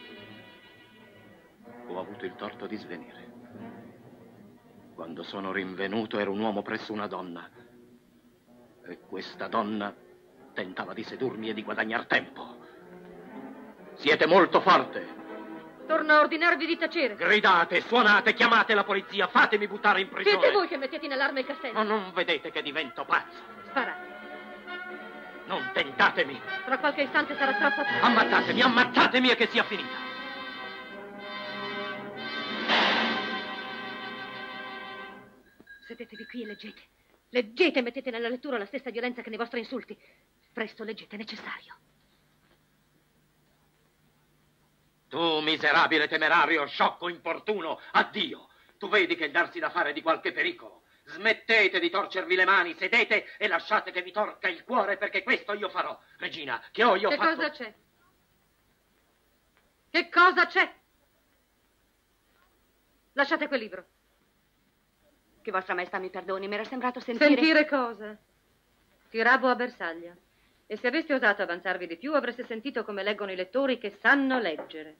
Ho avuto il torto di svenire. Quando sono rinvenuto ero un uomo presso una donna. E questa donna tentava di sedurmi e di guadagnar tempo. Siete molto forte. Torno a ordinarvi di tacere. Gridate, suonate, chiamate la polizia, fatemi buttare in prigione. Siete voi che mettete in allarme il castello. Ma non vedete che divento pazzo? Sparate. Non tentatemi. Tra qualche istante sarà troppo tardi. Ammazzatemi, ammazzatemi e che sia finita. Sedetevi qui e leggete. Leggete e mettete nella lettura la stessa violenza che nei vostri insulti. Presto leggete, è necessario. Tu, miserabile temerario, sciocco, importuno, addio. Tu vedi che il darsi da fare di qualche pericolo. Smettete di torcervi le mani, sedete e lasciate che vi torca il cuore, perché questo io farò. Regina, che ho io che fatto... Che cosa c'è? Che cosa c'è? Lasciate quel libro. Che vostra maestà mi perdoni, mi era sembrato sentire... Sentire cosa? Tiravo a bersaglia. E se aveste osato avanzarvi di più, avreste sentito come leggono i lettori che sanno leggere.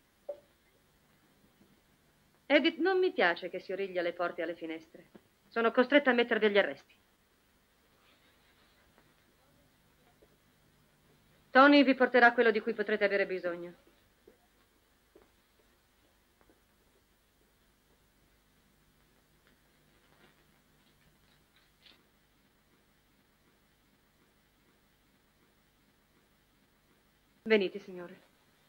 Edith, non mi piace che si origlia alle porte e alle finestre. Sono costretta a mettervi agli arresti. Tony vi porterà quello di cui potrete avere bisogno. Venite, signore.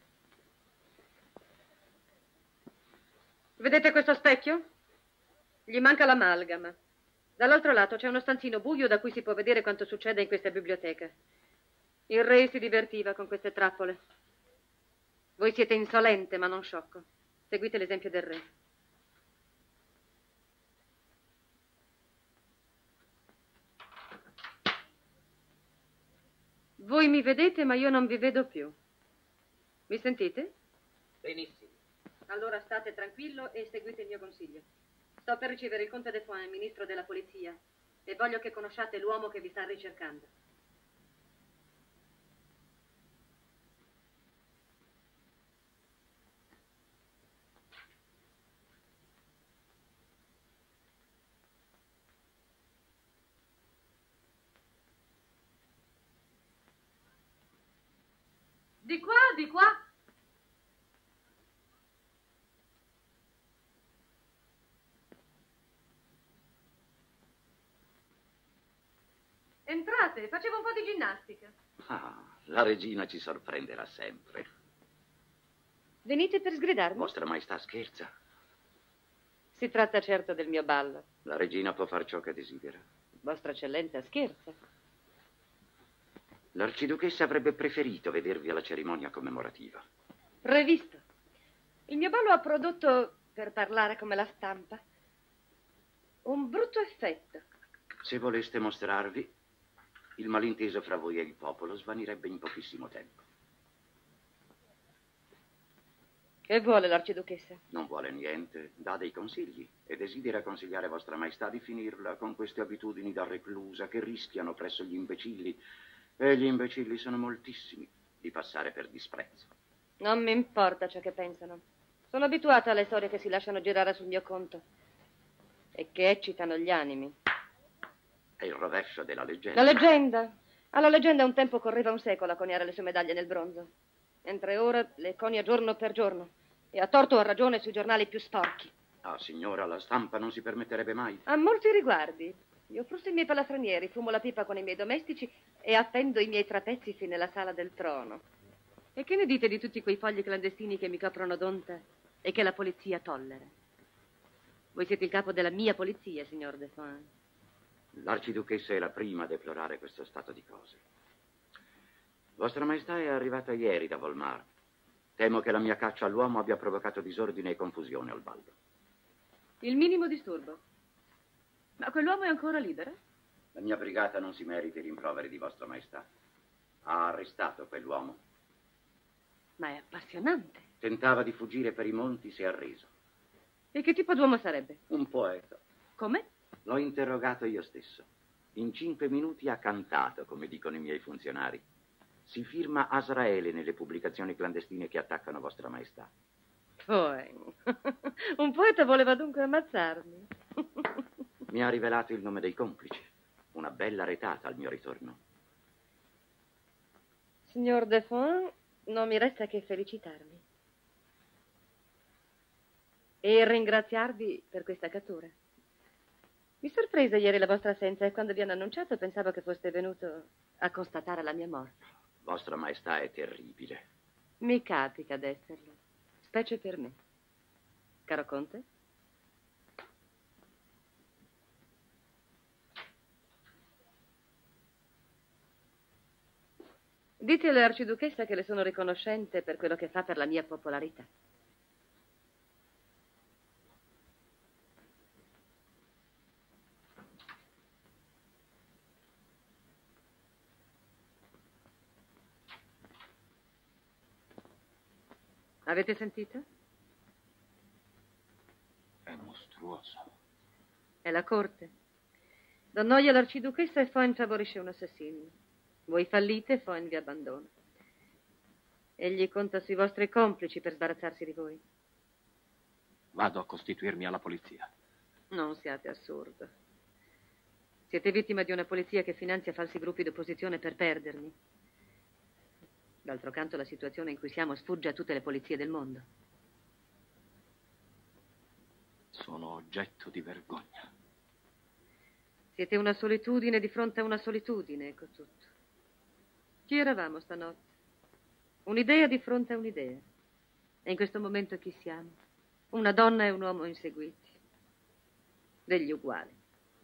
Vedete questo specchio? Gli manca l'amalgama. Dall'altro lato c'è uno stanzino buio da cui si può vedere quanto succede in questa biblioteca. Il re si divertiva con queste trappole. Voi siete insolente, ma non sciocco. Seguite l'esempio del re. Voi mi vedete, ma io non vi vedo più. Mi sentite? Benissimo. Allora state tranquillo e seguite il mio consiglio. Sto per ricevere il conte de Foin, ministro della polizia, e voglio che conosciate l'uomo che vi sta ricercando. Di qua, di qua. Entrate, facevo un po' di ginnastica. Ah, la regina ci sorprenderà sempre. Venite per sgridarmi? Vostra Maestà scherza. Si tratta certo del mio ballo. La regina può far ciò che desidera. Vostra Eccellenza scherza. L'arciduchessa avrebbe preferito vedervi alla cerimonia commemorativa. Previsto. Il mio ballo ha prodotto, per parlare come la stampa, un brutto effetto. Se voleste mostrarvi, il malinteso fra voi e il popolo svanirebbe in pochissimo tempo. Che vuole l'arciduchessa? Non vuole niente, dà dei consigli e desidera consigliare Vostra Maestà di finirla con queste abitudini da reclusa che rischiano presso gli imbecilli, e gli imbecilli sono moltissimi, di passare per disprezzo. Non mi importa ciò che pensano. Sono abituata alle storie che si lasciano girare sul mio conto e che eccitano gli animi. È il rovescio della leggenda. La leggenda? Alla leggenda un tempo correva un secolo a coniare le sue medaglie nel bronzo, mentre ora le conia giorno per giorno e a torto o a ragione sui giornali più sporchi. Ah, signora, la stampa non si permetterebbe mai. A molti riguardi. Io frusto i miei palastronieri, fumo la pipa con i miei domestici e attendo i miei trapezzi fin nella sala del trono. E che ne dite di tutti quei fogli clandestini che mi coprono d'onta e che la polizia tollera? Voi siete il capo della mia polizia, signor Defoin. L'arciduchessa è la prima a deplorare questo stato di cose. Vostra Maestà è arrivata ieri da Volmar. Temo che la mia caccia all'uomo abbia provocato disordine e confusione al ballo. Il minimo disturbo. Ma quell'uomo è ancora libero? La mia brigata non si merita i rimproveri di Vostra Maestà. Ha arrestato quell'uomo. Ma è appassionante. Tentava di fuggire per i monti, si è arreso. E che tipo d'uomo sarebbe? Un poeta. Come? L'ho interrogato io stesso. In cinque minuti ha cantato, come dicono i miei funzionari. Si firma Azraele nelle pubblicazioni clandestine che attaccano Vostra Maestà. Poi, un poeta voleva dunque ammazzarmi. Mi ha rivelato il nome dei complici. Una bella retata al mio ritorno. Signor Defoin, non mi resta che felicitarmi. E ringraziarvi per questa cattura. Mi sorprese ieri la vostra assenza e quando vi hanno annunciato pensavo che foste venuto a constatare la mia morte. Vostra Maestà è terribile. Mi capita d'esserlo, specie per me. Caro Conte? Dite all'arciduchessa che le sono riconoscente per quello che fa per la mia popolarità. Avete sentito? È mostruoso. È la corte. Do noia all'arciduchessa e Foyn favorisce un assassino. Voi fallite e Foyn vi abbandona. Egli conta sui vostri complici per sbarazzarsi di voi. Vado a costituirmi alla polizia. Non siate assurdo. Siete vittima di una polizia che finanzia falsi gruppi d'opposizione per perdermi. D'altro canto la situazione in cui siamo sfugge a tutte le polizie del mondo. Sono oggetto di vergogna. Siete una solitudine di fronte a una solitudine, ecco tutto. Chi eravamo stanotte? Un'idea di fronte a un'idea. E in questo momento chi siamo? Una donna e un uomo inseguiti. Degli uguali.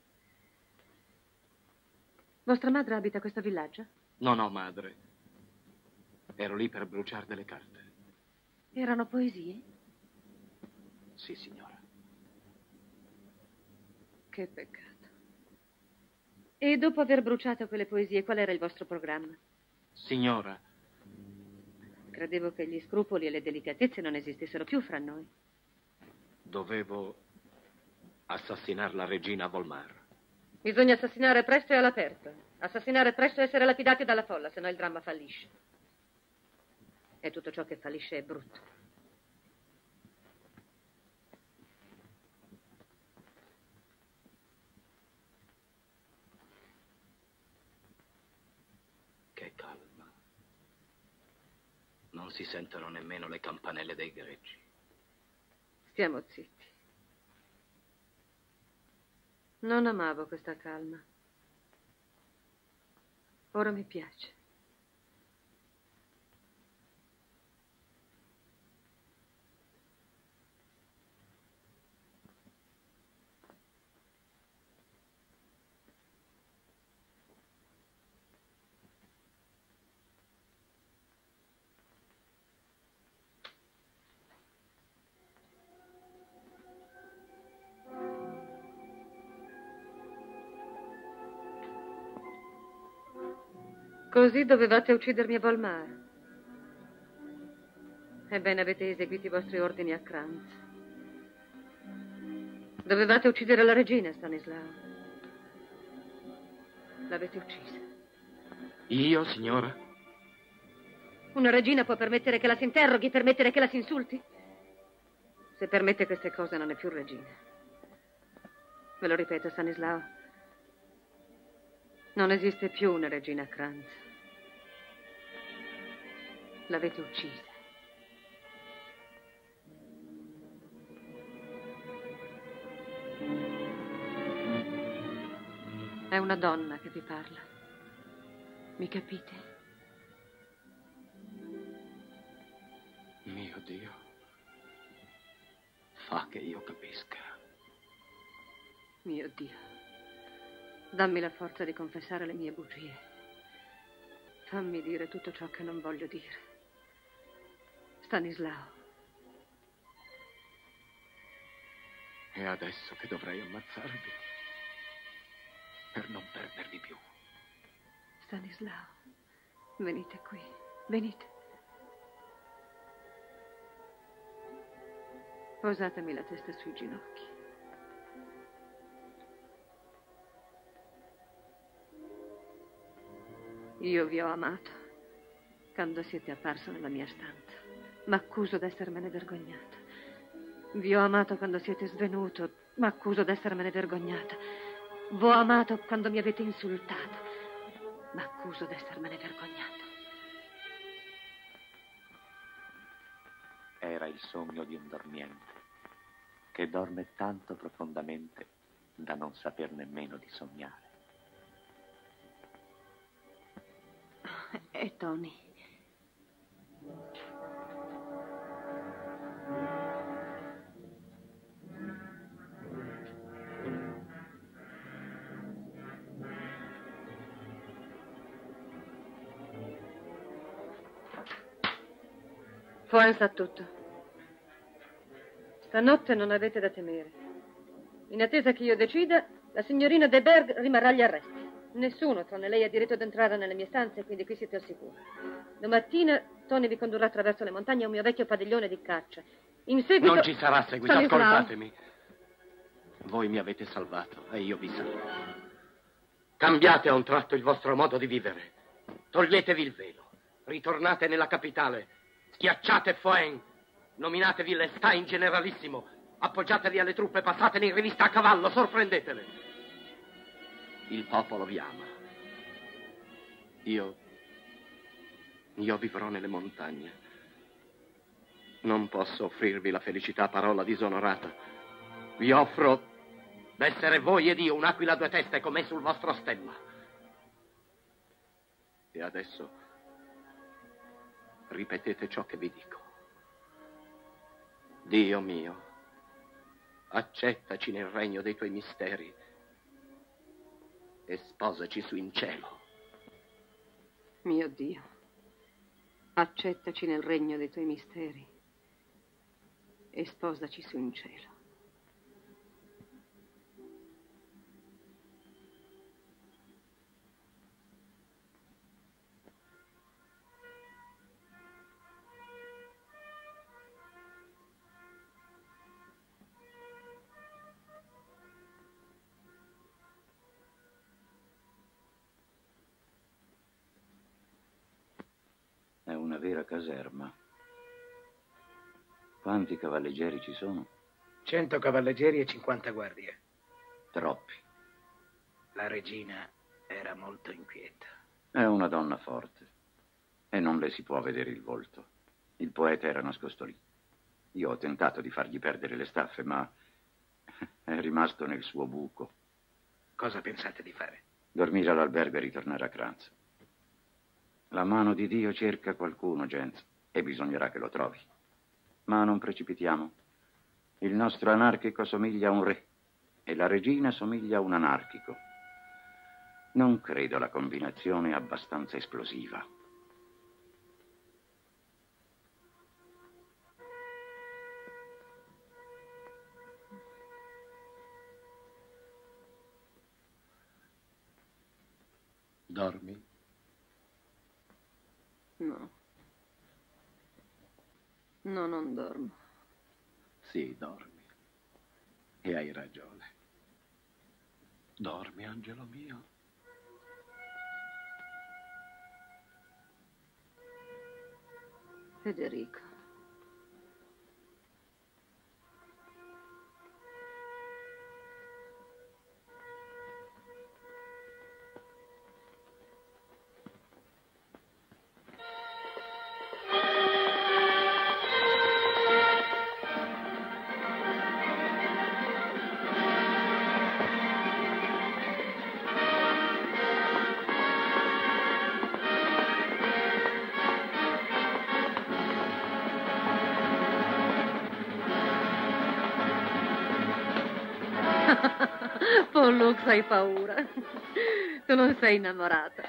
Vostra madre abita questo villaggio? Non ho madre. Ero lì per bruciare delle carte. Erano poesie? Sì, signora. Che peccato. E dopo aver bruciato quelle poesie, qual era il vostro programma? Signora. Credevo che gli scrupoli e le delicatezze non esistessero più fra noi. Dovevo assassinare la regina a Volmar. Bisogna assassinare presto e all'aperto. Assassinare presto e essere lapidati dalla folla, se no il dramma fallisce. E tutto ciò che fallisce è brutto. Che calma. Non si sentono nemmeno le campanelle dei greggi. Stiamo zitti. Non amavo questa calma. Ora mi piace. Così dovevate uccidermi a Volmar. Ebbene, avete eseguito i vostri ordini a Kranz. Dovevate uccidere la regina, Stanislao. L'avete uccisa. Io, signora? Una regina può permettere che la si interroghi, permettere che la si insulti? Se permette queste cose non è più regina. Ve lo ripeto, Stanislao. Non esiste più una regina a Kranz. L'avete uccisa. È una donna che vi parla. Mi capite? Mio Dio. Fa che io capisca. Mio Dio. Dammi la forza di confessare le mie bugie. Fammi dire tutto ciò che non voglio dire. Stanislao. E adesso che dovrei ammazzarvi per non perdervi più. Stanislao, venite qui, venite. Posatemi la testa sui ginocchi. Io vi ho amato quando siete apparso nella mia stanza. M'accuso d'essermene vergognata. Vi ho amato quando siete svenuto. M'accuso d'essermene vergognata. V'ho amato quando mi avete insultata. M'accuso d'essermene vergognata. Era il sogno di un dormiente che dorme tanto profondamente da non saper nemmeno di sognare. E Tony? Fuori sa tutto. Stanotte non avete da temere. In attesa che io decida, la signorina De Berg rimarrà agli arresti. Nessuno, tranne lei, ha diritto ad entrare nelle mie stanze, quindi qui siete al sicuro. Domattina Tony vi condurrà attraverso le montagne a un mio vecchio padiglione di caccia. In seguito... Non ci sarà seguito, Stanislao. ascoltatemi. Voi mi avete salvato e io vi salvo. Cambiate a un tratto il vostro modo di vivere. Toglietevi il velo. Ritornate nella capitale. Schiacciate Foen. Nominatevi l'Estein generalissimo. Appoggiatevi alle truppe, passatene in rivista a cavallo, sorprendetele. Il popolo vi ama. Io... Io vivrò nelle montagne. Non posso offrirvi la felicità a parola disonorata. Vi offro d'essere voi ed io un'aquila a due teste come sul vostro stemma. E adesso ripetete ciò che vi dico. Dio mio, accettaci nel regno dei tuoi misteri e sposaci su in cielo. Mio Dio, accettaci nel regno dei tuoi misteri e sposaci su in cielo. È una vera caserma. Quanti cavalleggeri ci sono? Cento cavalleggeri e cinquanta guardie. Troppi. La regina era molto inquieta. È una donna forte e non le si può vedere il volto. Il poeta era nascosto lì. Io ho tentato di fargli perdere le staffe, ma è rimasto nel suo buco. Cosa pensate di fare? Dormire all'albergo e ritornare a Kranz. La mano di Dio cerca qualcuno, Jens, e bisognerà che lo trovi. Ma non precipitiamo. Il nostro anarchico somiglia a un re e la regina somiglia a un anarchico. Non credo la combinazione abbastanza esplosiva. Dormi? No. No, non dormo. Sì, dormi. E hai ragione. Dormi, angelo mio. Federico. Pollux, hai paura. Tu non sei innamorata.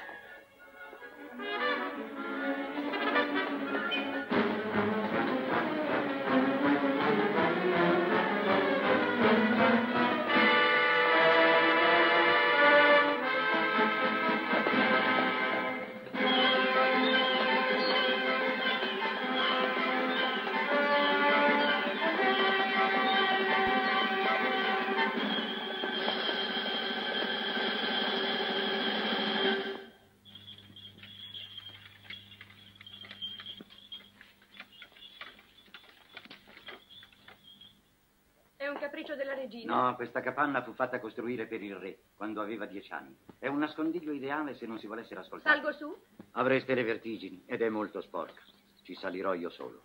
Della regina. No, questa capanna fu fatta costruire per il re quando aveva dieci anni. È un nascondiglio ideale se non si volessero ascoltare. Salgo su? Avreste le vertigini ed è molto sporca. Ci salirò io solo.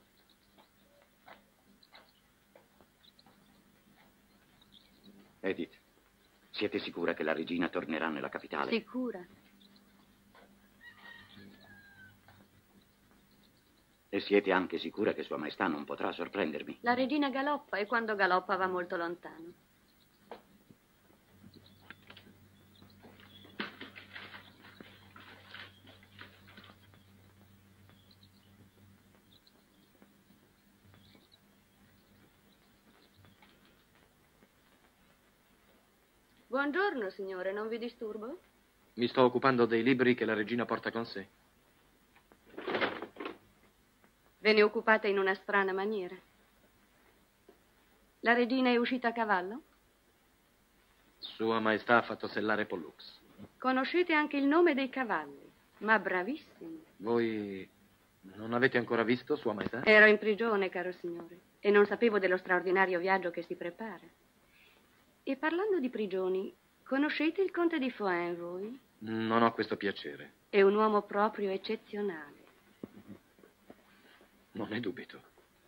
Edith, siete sicura che la regina tornerà nella capitale? Sicura. E siete anche sicura che Sua Maestà non potrà sorprendermi? La regina galoppa e quando galoppa va molto lontano. Buongiorno, signore, non vi disturbo? Mi sto occupando dei libri che la regina porta con sé. Ve ne occupate in una strana maniera. La regina è uscita a cavallo? Sua Maestà ha fatto sellare Pollux. Conoscete anche il nome dei cavalli, ma bravissimo. Voi non avete ancora visto Sua Maestà? Ero in prigione, caro signore, e non sapevo dello straordinario viaggio che si prepara. E parlando di prigioni, conoscete il conte di Foin, voi? Non ho questo piacere. È un uomo proprio eccezionale. Non ne dubito.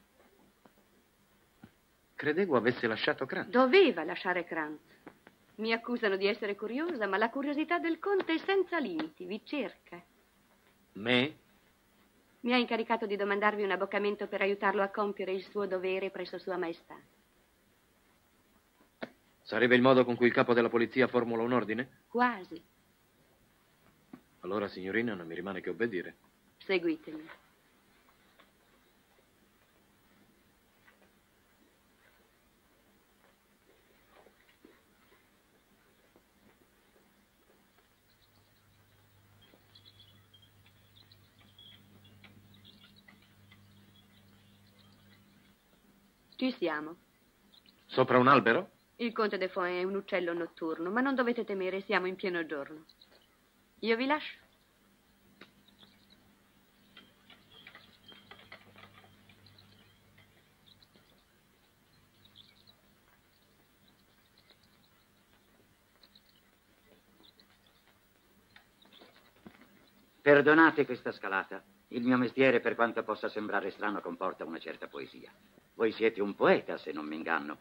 Credevo avesse lasciato Kranz. Doveva lasciare Kranz. Mi accusano di essere curiosa, ma la curiosità del conte è senza limiti, vi cerca. Me? Mi ha incaricato di domandarvi un abboccamento per aiutarlo a compiere il suo dovere presso Sua Maestà. Sarebbe il modo con cui il capo della polizia formula un ordine? Quasi. Allora, signorina, non mi rimane che obbedire. Seguitemi. Ci siamo. Sopra un albero? Il conte de Foin è un uccello notturno, ma non dovete temere, siamo in pieno giorno. Io vi lascio. Perdonate questa scalata. Il mio mestiere, per quanto possa sembrare strano, comporta una certa poesia. Voi siete un poeta, se non mi inganno.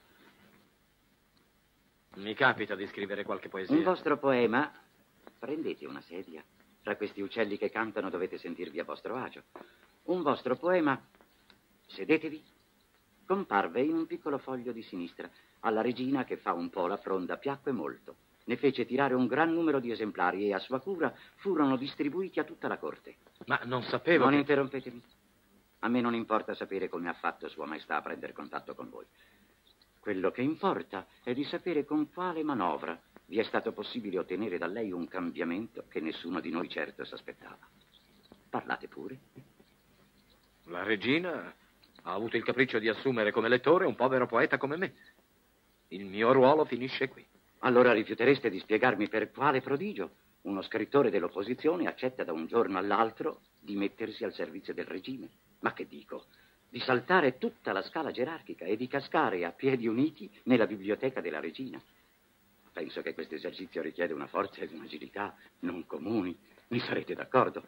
Mi capita di scrivere qualche poesia. Un vostro poema. Prendete una sedia. Fra questi uccelli che cantano dovete sentirvi a vostro agio. Un vostro poema, sedetevi, comparve in un piccolo foglio di sinistra. Alla regina, che fa un po' la fronda, piacque molto. Ne fece tirare un gran numero di esemplari e a sua cura furono distribuiti a tutta la corte. Ma non sapevo Non che... interrompetemi. A me non importa sapere come ha fatto Sua Maestà a prendere contatto con voi. Quello che importa è di sapere con quale manovra vi è stato possibile ottenere da lei un cambiamento che nessuno di noi certo s'aspettava. Parlate pure. La regina ha avuto il capriccio di assumere come lettore un povero poeta come me. Il mio ruolo finisce qui. Allora rifiutereste di spiegarmi per quale prodigio uno scrittore dell'opposizione accetta da un giorno all'altro di mettersi al servizio del regime? Ma che dico? Di saltare tutta la scala gerarchica e di cascare a piedi uniti nella biblioteca della regina. Penso che questo esercizio richiede una forza ed un'agilità non comuni. Ne sarete d'accordo?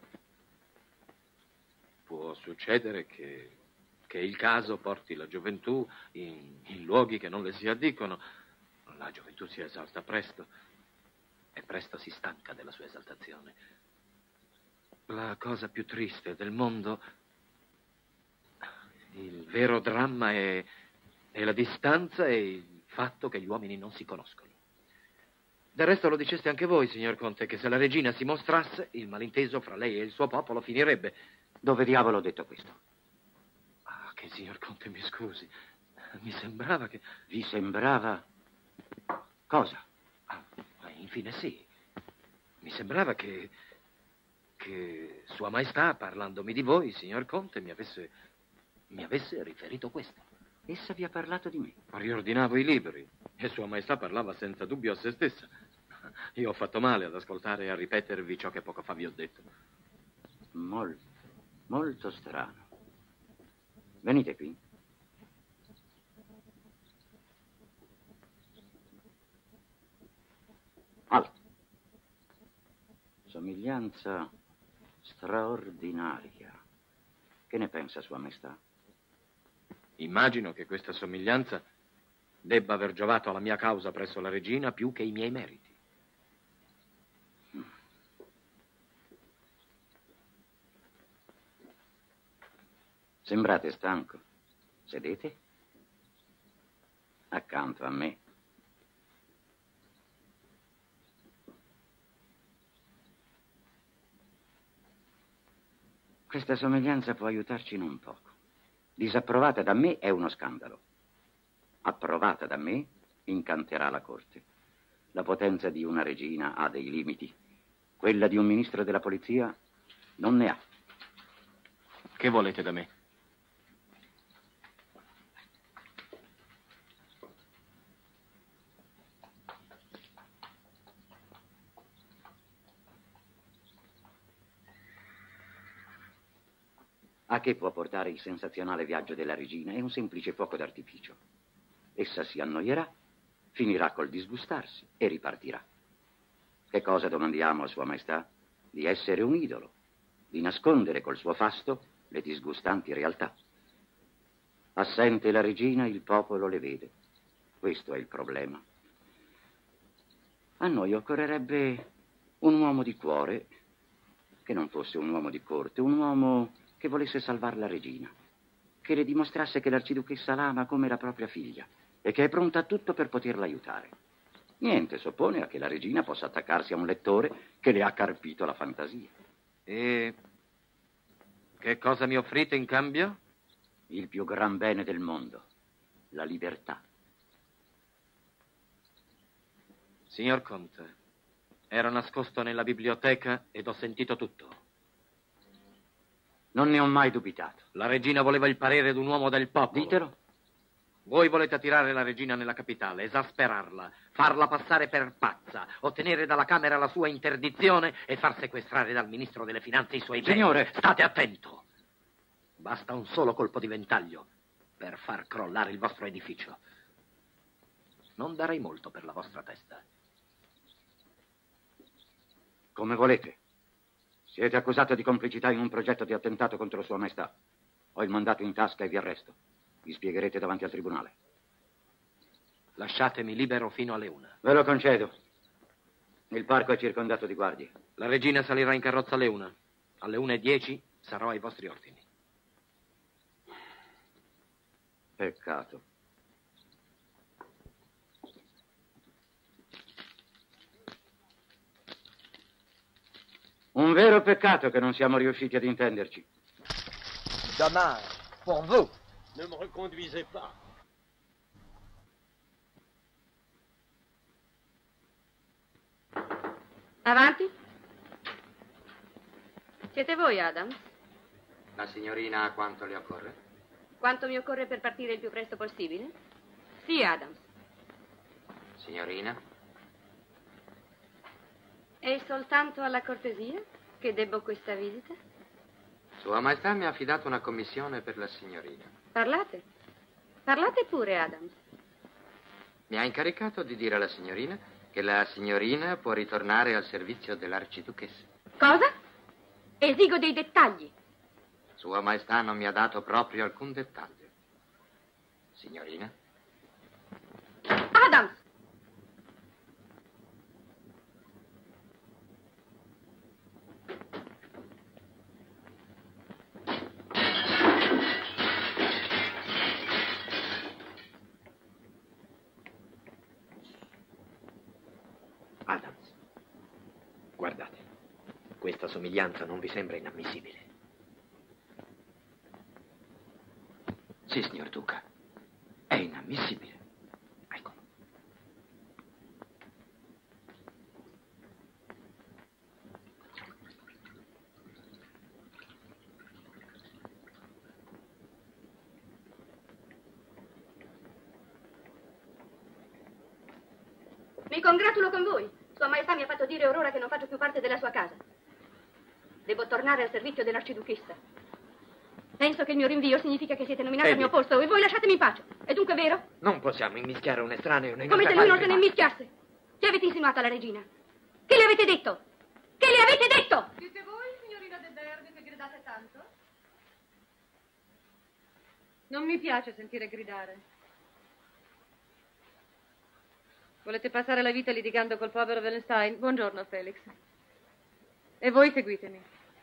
Può succedere che, che il caso porti la gioventù in, in luoghi che non le si addicono. La gioventù si esalta presto e presto si stanca della sua esaltazione. La cosa più triste del mondo, il vero dramma è, è la distanza e il fatto che gli uomini non si conoscono. Del resto lo diceste anche voi, signor Conte, che se la regina si mostrasse, il malinteso fra lei e il suo popolo finirebbe. Dove diavolo ho detto questo? Ah, che signor Conte mi scusi. Mi sembrava che... Vi sembrava... Cosa? Ah, infine sì. Mi sembrava che... che Sua Maestà, parlandomi di voi, signor Conte, mi avesse... mi avesse riferito questo. Essa vi ha parlato di me? Riordinavo i libri e Sua Maestà parlava senza dubbio a se stessa. Io ho fatto male ad ascoltare e a ripetervi ciò che poco fa vi ho detto. Molto, molto strano. Venite qui. Alto. Somiglianza straordinaria. Che ne pensa Sua Maestà? Immagino che questa somiglianza debba aver giovato alla mia causa presso la regina più che i miei meriti. Sembrate stanco. Sedete? Accanto a me. Questa somiglianza può aiutarci non poco. Disapprovata da me è uno scandalo. Approvata da me incanterà la corte. La potenza di una regina ha dei limiti. Quella di un ministro della polizia non ne ha. Che volete da me? A che può portare il sensazionale viaggio della regina? È un semplice fuoco d'artificio. Essa si annoierà, finirà col disgustarsi e ripartirà. Che cosa domandiamo a Sua Maestà? Di essere un idolo, di nascondere col suo fasto le disgustanti realtà. Assente la regina, il popolo le vede. Questo è il problema. A noi occorrerebbe un uomo di cuore, che non fosse un uomo di corte, un uomo che volesse salvare la regina, che le dimostrasse che l'arciduchessa la ama come la propria figlia e che è pronta a tutto per poterla aiutare. Niente s'oppone a che la regina possa attaccarsi a un lettore che le ha carpito la fantasia. E che cosa mi offrite in cambio? Il più gran bene del mondo, la libertà. Signor Conte, ero nascosto nella biblioteca ed ho sentito tutto. Non ne ho mai dubitato. La regina voleva il parere di un uomo del popolo. Ditelo. Voi volete attirare la regina nella capitale, esasperarla, farla passare per pazza, ottenere dalla Camera la sua interdizione e far sequestrare dal ministro delle finanze i suoi beni. Signore! State attento. Basta un solo colpo di ventaglio per far crollare il vostro edificio. Non darei molto per la vostra testa. Come volete. Siete accusato di complicità in un progetto di attentato contro Sua Maestà. Ho il mandato in tasca e vi arresto. Vi spiegherete davanti al tribunale. Lasciatemi libero fino alle una. Ve lo concedo. Il parco è circondato di guardie. La regina salirà in carrozza alle una. Alle una e dieci sarò ai vostri ordini. Peccato. Un vero peccato che non siamo riusciti ad intenderci. Dommage. Pour vous. Ne me reconduisez pas. Avanti. Siete voi, Adams? La signorina quanto le occorre? Quanto mi occorre per partire il più presto possibile? Sì, Adams. Signorina? È soltanto alla cortesia che debbo questa visita? Sua Maestà mi ha affidato una commissione per la signorina. Parlate. Parlate pure, Adams. Mi ha incaricato di dire alla signorina che la signorina può ritornare al servizio dell'arciduchessa. Cosa? Esigo dei dettagli. Sua Maestà non mi ha dato proprio alcun dettaglio. Signorina? Adams! Adams, guardate, questa somiglianza non vi sembra inammissibile? Sì, signor Duca, è inammissibile. Eccolo. Mi congratulo con voi. Sua Maestà mi ha fatto dire Aurora che non faccio più parte della sua casa. Devo tornare al servizio dell'arciduchessa. Penso che il mio rinvio significa che siete nominato al Eddie. mio posto e voi lasciatemi in pace. È dunque vero? Non possiamo immischiare un estraneo nei Come se nostri lui non affari se ne privati. immischiasse. Che avete insinuato alla regina? Che le avete detto? Che le avete detto? Siete voi, signorina De Berbe, che gridate tanto? Non mi piace sentire gridare. Volete passare la vita litigando col povero Wallenstein? Buongiorno, Felix. E voi seguitemi.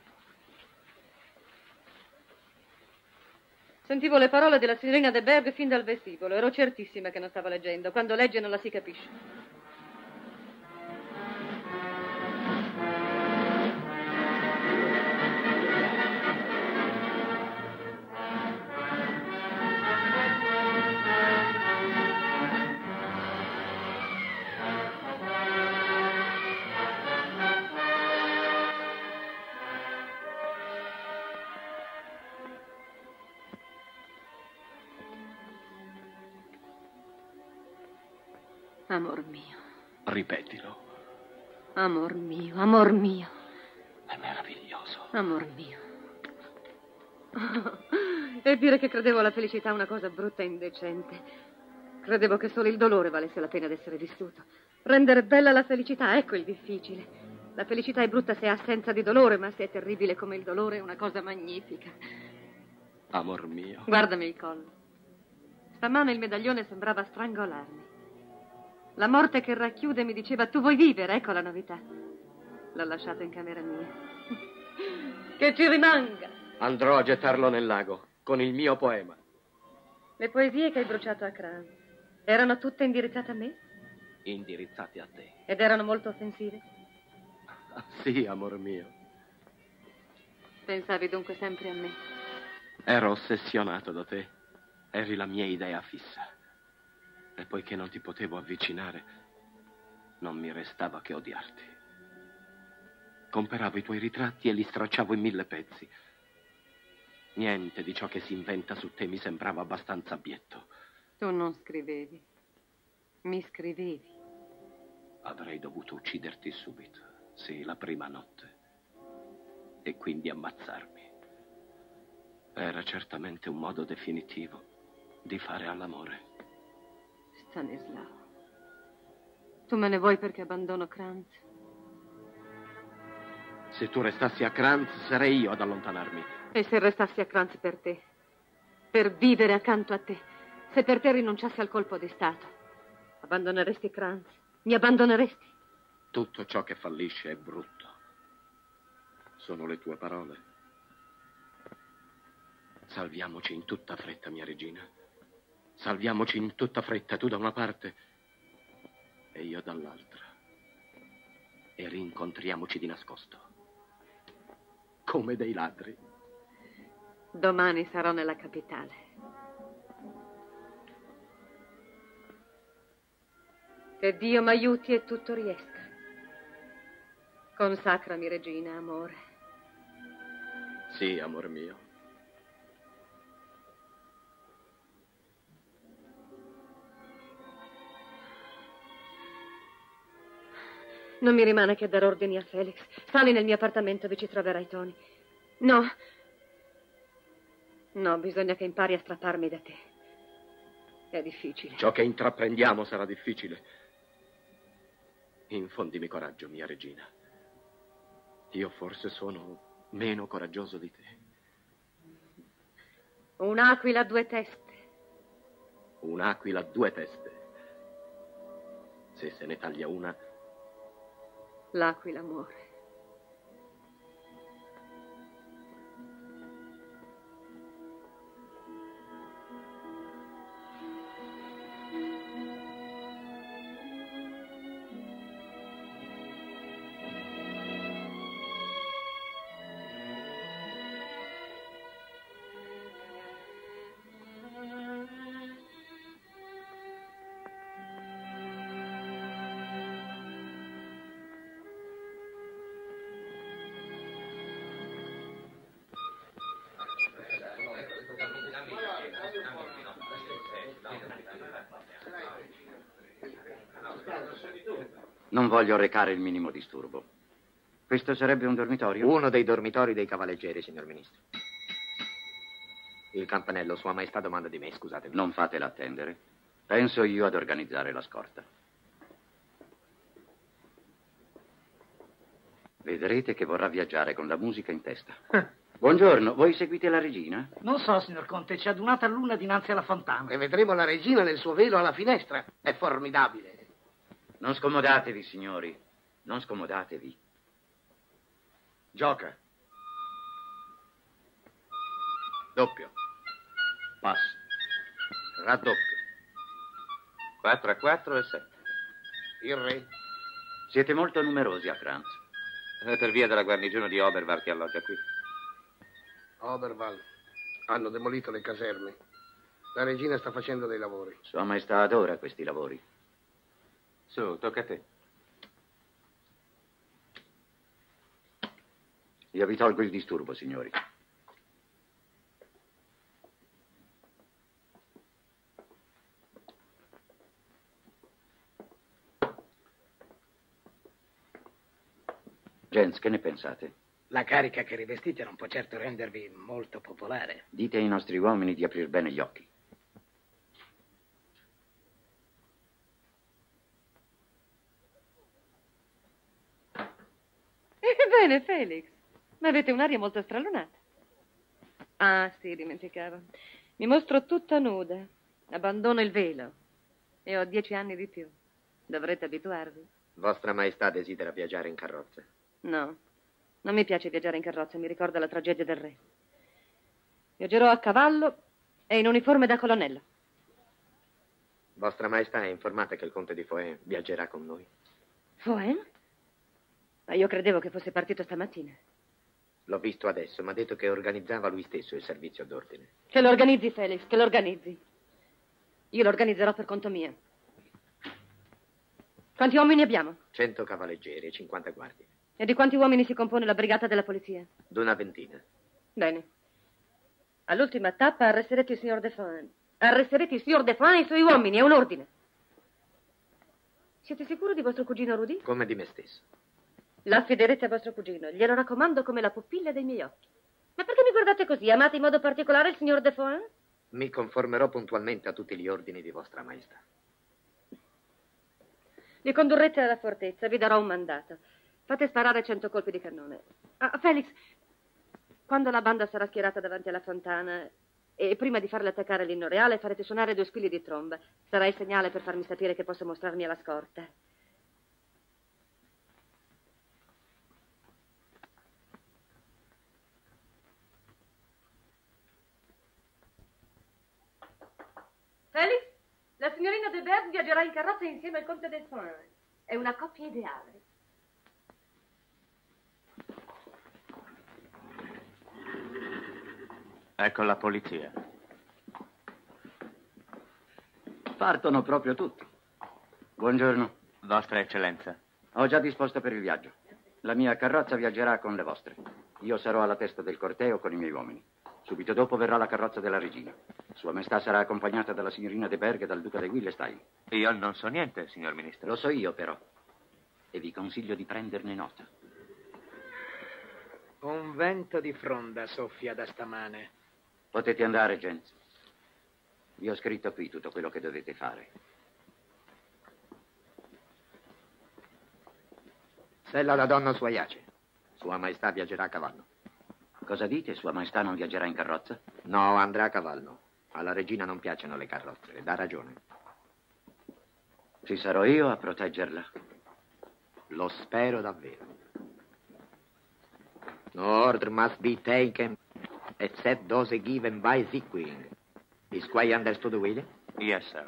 Sentivo le parole della signorina De Berbe fin dal vestibolo. Ero certissima che non stava leggendo. Quando legge non la si capisce. Amor mio, Ripetilo. amor mio, amor mio, È meraviglioso. amor mio. E dire che credevo alla felicità una cosa brutta e indecente. Credevo che solo il dolore valesse la pena d'essere vissuto. Rendere bella la felicità, ecco il difficile. La felicità è brutta se è assenza di dolore, ma se è terribile come il dolore è una cosa magnifica. Amor mio. Guardami il collo. Stamane il medaglione sembrava strangolarmi. La morte che racchiude mi diceva: tu vuoi vivere, ecco la novità. L'ho lasciato in camera mia. Che ci rimanga. Andrò a gettarlo nel lago con il mio poema. Le poesie che hai bruciato a Kranz erano tutte indirizzate a me? Indirizzati a te. Ed erano molto offensive? Ah, sì, amor mio. Pensavi dunque sempre a me? Ero ossessionato da te. Eri la mia idea fissa. E poiché non ti potevo avvicinare, non mi restava che odiarti. Comperavo i tuoi ritratti e li stracciavo in mille pezzi. Niente di ciò che si inventa su te mi sembrava abbastanza abietto. Tu non scrivevi. Mi scrivevi. Avrei dovuto ucciderti subito, sì, la prima notte. E quindi ammazzarmi. Era certamente un modo definitivo di fare all'amore. Stanislao, tu me ne vuoi perché abbandono Kranz? Se tu restassi a Kranz, sarei io ad allontanarmi. E se restassi a Kranz per te? Per vivere accanto a te? Se per te rinunciassi al colpo di Stato? Abbandoneresti Kranz? Mi abbandoneresti? Tutto ciò che fallisce è brutto. Sono le tue parole. Salviamoci in tutta fretta, mia regina. Salviamoci in tutta fretta, tu da una parte e io dall'altra. E rincontriamoci di nascosto, come dei ladri. Domani sarò nella capitale. Che Dio m'aiuti e tutto riesca. Consacrami, regina, amore. Sì, amore mio. Non mi rimane che dar ordini a Felix. Sali nel mio appartamento, vi ci troverai Tony. No. No, bisogna che impari a strapparmi da te. È difficile. Ciò che intraprendiamo sarà difficile. Infondimi coraggio, mia regina. Io forse sono meno coraggioso di te. Un'aquila a due teste. Un'aquila a due teste. Se se ne taglia una, l'aquila muore. Non voglio recare il minimo disturbo. Questo sarebbe un dormitorio? Uno dei dormitori dei cavalleggeri, signor Ministro. Il campanello, Sua Maestà domanda di me, scusatemi. Non fatela attendere. Penso io ad organizzare la scorta. Vedrete che vorrà viaggiare con la musica in testa. Buongiorno, voi seguite la regina? Non so, signor Conte, ci è adunata l'una dinanzi alla fontana. E vedremo la regina nel suo velo alla finestra. È formidabile. Non scomodatevi, signori. Non scomodatevi. Gioca. Doppio. Passo. Raddoppio. quattro a quattro e sette. Il re. Siete molto numerosi a Franz. È per via della guarnigione di Oberwald che alloggia qui. Oberwald. Hanno demolito le caserme. La regina sta facendo dei lavori. Sua Maestà adora questi lavori. Su, tocca a te. Io vi tolgo il disturbo, signori. Jens, che ne pensate? La carica che rivestite non può certo rendervi molto popolare. Dite ai nostri uomini di aprir bene gli occhi. Bene, Felix. Ma avete un'aria molto stralunata. Ah, sì, dimenticavo. Mi mostro tutta nuda. Abbandono il velo. E ho dieci anni di più. Dovrete abituarvi. Vostra Maestà desidera viaggiare in carrozza? No, non mi piace viaggiare in carrozza. Mi ricorda la tragedia del re. Viaggerò a cavallo e in uniforme da colonnello. Vostra Maestà è informata che il conte di Foen viaggerà con noi? Foen? Ma io credevo che fosse partito stamattina. L'ho visto adesso, ma ha detto che organizzava lui stesso il servizio d'ordine. Che lo organizzi, Felix, che lo organizzi. Io lo organizzerò per conto mio. Quanti uomini abbiamo? Cento cavalleggeri e cinquanta guardie. E di quanti uomini si compone la brigata della polizia? D'una ventina. Bene. All'ultima tappa arresterete il signor Defoin. Arresterete il signor Defoin e i suoi uomini, è un ordine. Siete sicuro di vostro cugino Rudy? Come di me stesso. L'affiderete a vostro cugino. Glielo raccomando come la pupilla dei miei occhi. Ma perché mi guardate così? Amate in modo particolare il signor Defoin? Mi conformerò puntualmente a tutti gli ordini di vostra Maestà. Li condurrete alla fortezza, vi darò un mandato. Fate sparare cento colpi di cannone. Ah, Felix, quando la banda sarà schierata davanti alla fontana e prima di farle attaccare l'inno reale farete suonare due squilli di tromba. Sarà il segnale per farmi sapere che posso mostrarmi alla scorta. signorina de Berg viaggerà in carrozza insieme al conte de Foin. È una coppia ideale. Ecco la polizia. Partono proprio tutti. Buongiorno. Vostra Eccellenza. Ho già disposto per il viaggio. La mia carrozza viaggerà con le vostre. Io sarò alla testa del corteo con i miei uomini. Subito dopo verrà la carrozza della regina. Sua Maestà sarà accompagnata dalla signorina de Berg e dal duca de Willestein. Io non so niente, signor Ministro. Lo so io, però. E vi consiglio di prenderne nota. Un vento di fronda soffia da stamane. Potete andare, Jens. Vi ho scritto qui tutto quello che dovete fare. Sella la donna sua iace. Sua Maestà viaggerà a cavallo. Cosa dite? Sua Maestà non viaggerà in carrozza? No, andrà a cavallo. Alla regina non piacciono le carrozze, dà ragione. Ci sarò io a proteggerla. Lo spero davvero. No order must be taken except those given by the Queen. Is quite understood, William? Yes, sir.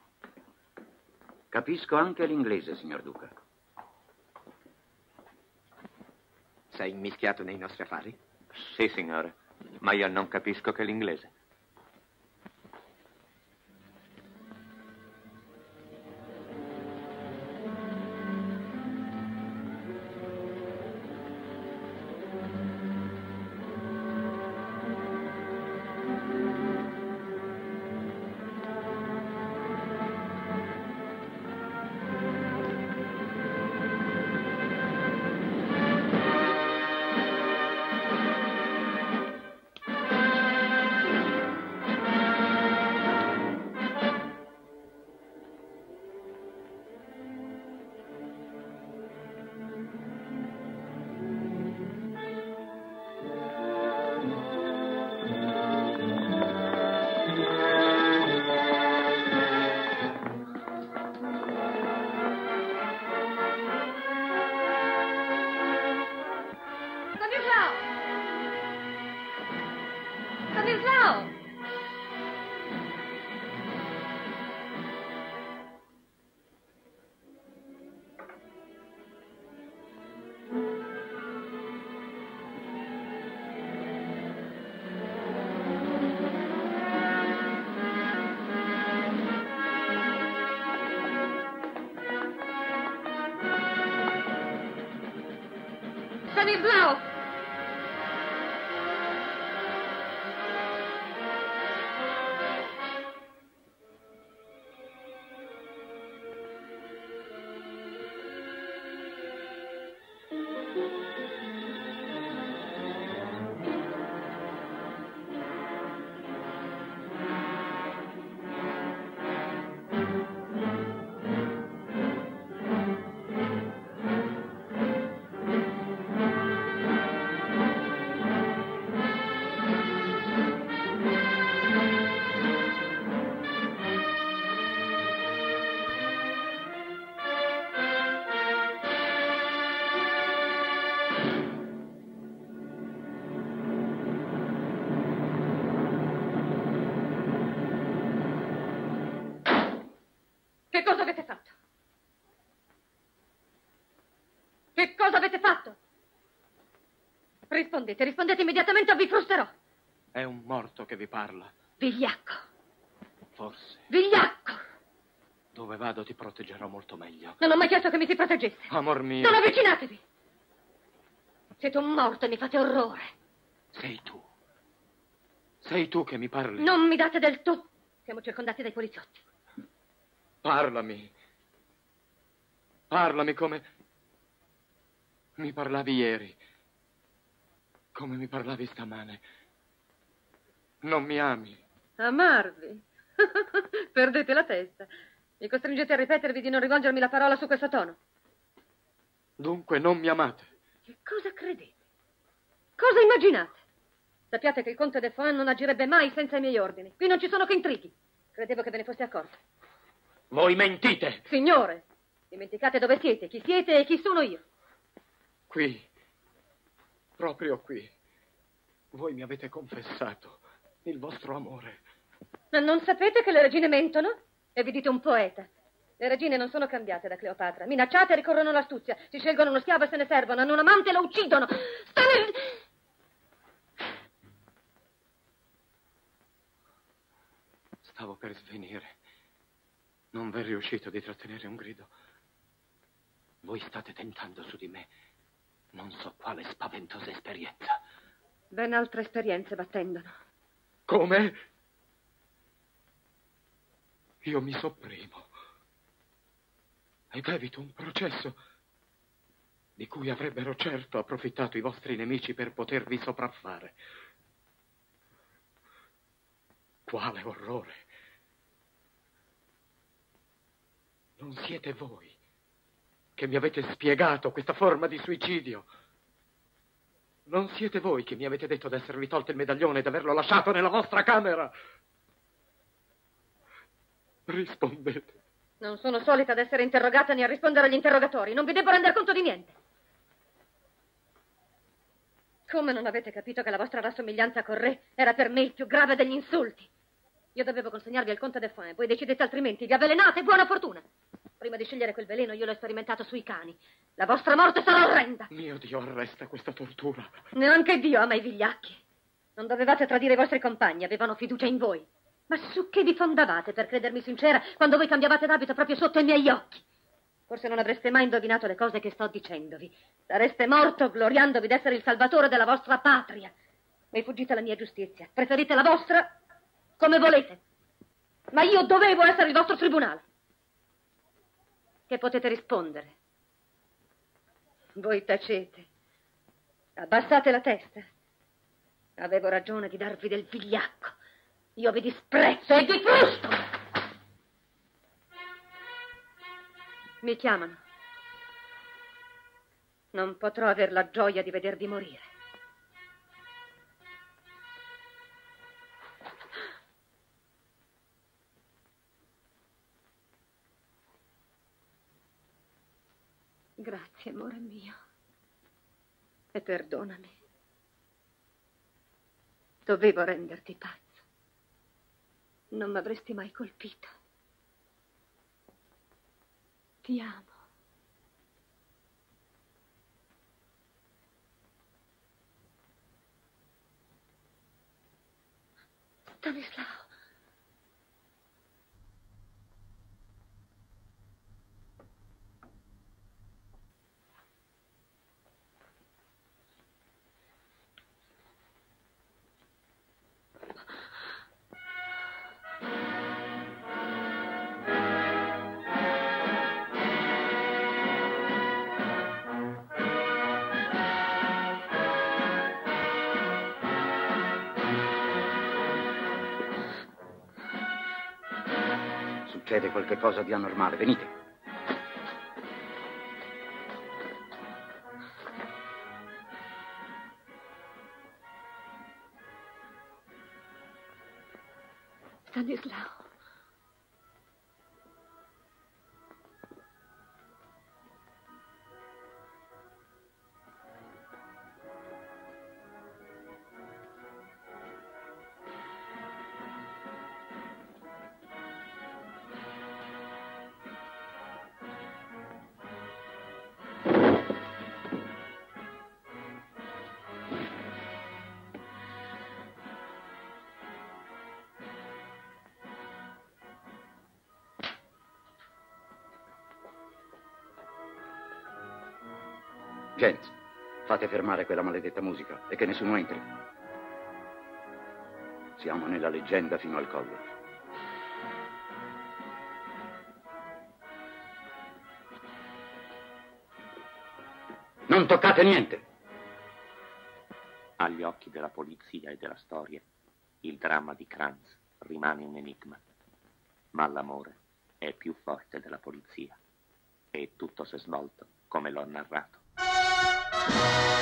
Capisco anche l'inglese, signor Duca. Sei immischiato nei nostri affari? Sì, signore, ma io non capisco che l'inglese. Stanislao! Che cosa avete fatto? Che cosa avete fatto? Rispondete, rispondete immediatamente o vi frusterò. È un morto che vi parla. Vigliacco. Forse. Vigliacco. Dove vado ti proteggerò molto meglio. Non ho mai chiesto che mi si proteggesse. Amor mio. Non avvicinatevi. Siete un morto e mi fate orrore. Sei tu. Sei tu che mi parli. Non mi date del tu. Siamo circondati dai poliziotti. Parlami. Parlami come mi parlavi ieri. Come mi parlavi stamane. Non mi ami. Amarvi? Perdete la testa. Mi costringete a ripetervi di non rivolgermi la parola su questo tono. Dunque non mi amate. Che cosa credete? Cosa immaginate? Sappiate che il conte de Foin non agirebbe mai senza i miei ordini. Qui non ci sono che intrighi. Credevo che ve ne foste accorti. Voi mentite. Signore, dimenticate dove siete, chi siete e chi sono io. Qui, proprio qui, voi mi avete confessato il vostro amore. Ma non sapete che le regine mentono? E vi dite un poeta. Le regine non sono cambiate da Cleopatra. Minacciate e ricorrono all'astuzia. Si scelgono uno schiavo e se ne servono. Hanno un amante e lo uccidono. Stanis... Stavo per svenire. Non v'è riuscito di trattenere un grido. Voi state tentando su di me non so quale spaventosa esperienza. Ben altre esperienze battendono. Come? Io mi sopprimo ed evito un processo di cui avrebbero certo approfittato i vostri nemici per potervi sopraffare. Quale orrore! Non siete voi che mi avete spiegato questa forma di suicidio. Non siete voi che mi avete detto d'esservi tolto il medaglione e d'averlo lasciato nella vostra camera. Rispondete. Non sono solita ad essere interrogata né a rispondere agli interrogatori. Non vi devo rendere conto di niente. Come non avete capito che la vostra rassomiglianza col re era per me il più grave degli insulti? Io dovevo consegnarvi al conte de Foin, voi decidete altrimenti, vi avvelenate, buona fortuna. Prima di scegliere quel veleno io l'ho sperimentato sui cani. La vostra morte sarà orrenda. Mio Dio, arresta questa tortura. Neanche Dio ama i vigliacchi. Non dovevate tradire i vostri compagni, avevano fiducia in voi. Ma su che vi fondavate per credermi sincera quando voi cambiavate d'abito proprio sotto i miei occhi? Forse non avreste mai indovinato le cose che sto dicendovi. Sareste morto gloriandovi d'essere il salvatore della vostra patria. Ma fuggite alla mia giustizia. Preferite la vostra come volete. Ma io dovevo essere il vostro tribunale. Che potete rispondere? Voi tacete. Abbassate la testa. Avevo ragione di darvi del vigliacco. Io vi disprezzo e vi frusto. Mi chiamano. Non potrò aver la gioia di vedervi morire. Grazie, amore mio. E perdonami. Dovevo renderti pazzo. Non mi avresti mai colpito. Ti amo. Stanislao. Succede qualche cosa di anormale, venite. Stanislao. Gens, fate fermare quella maledetta musica e che nessuno entri. Siamo nella leggenda fino al collo. Non toccate niente! Agli occhi della polizia e della storia, il dramma di Kranz rimane un enigma. Ma l'amore è più forte della polizia e tutto si è svolto come l'ho narrato.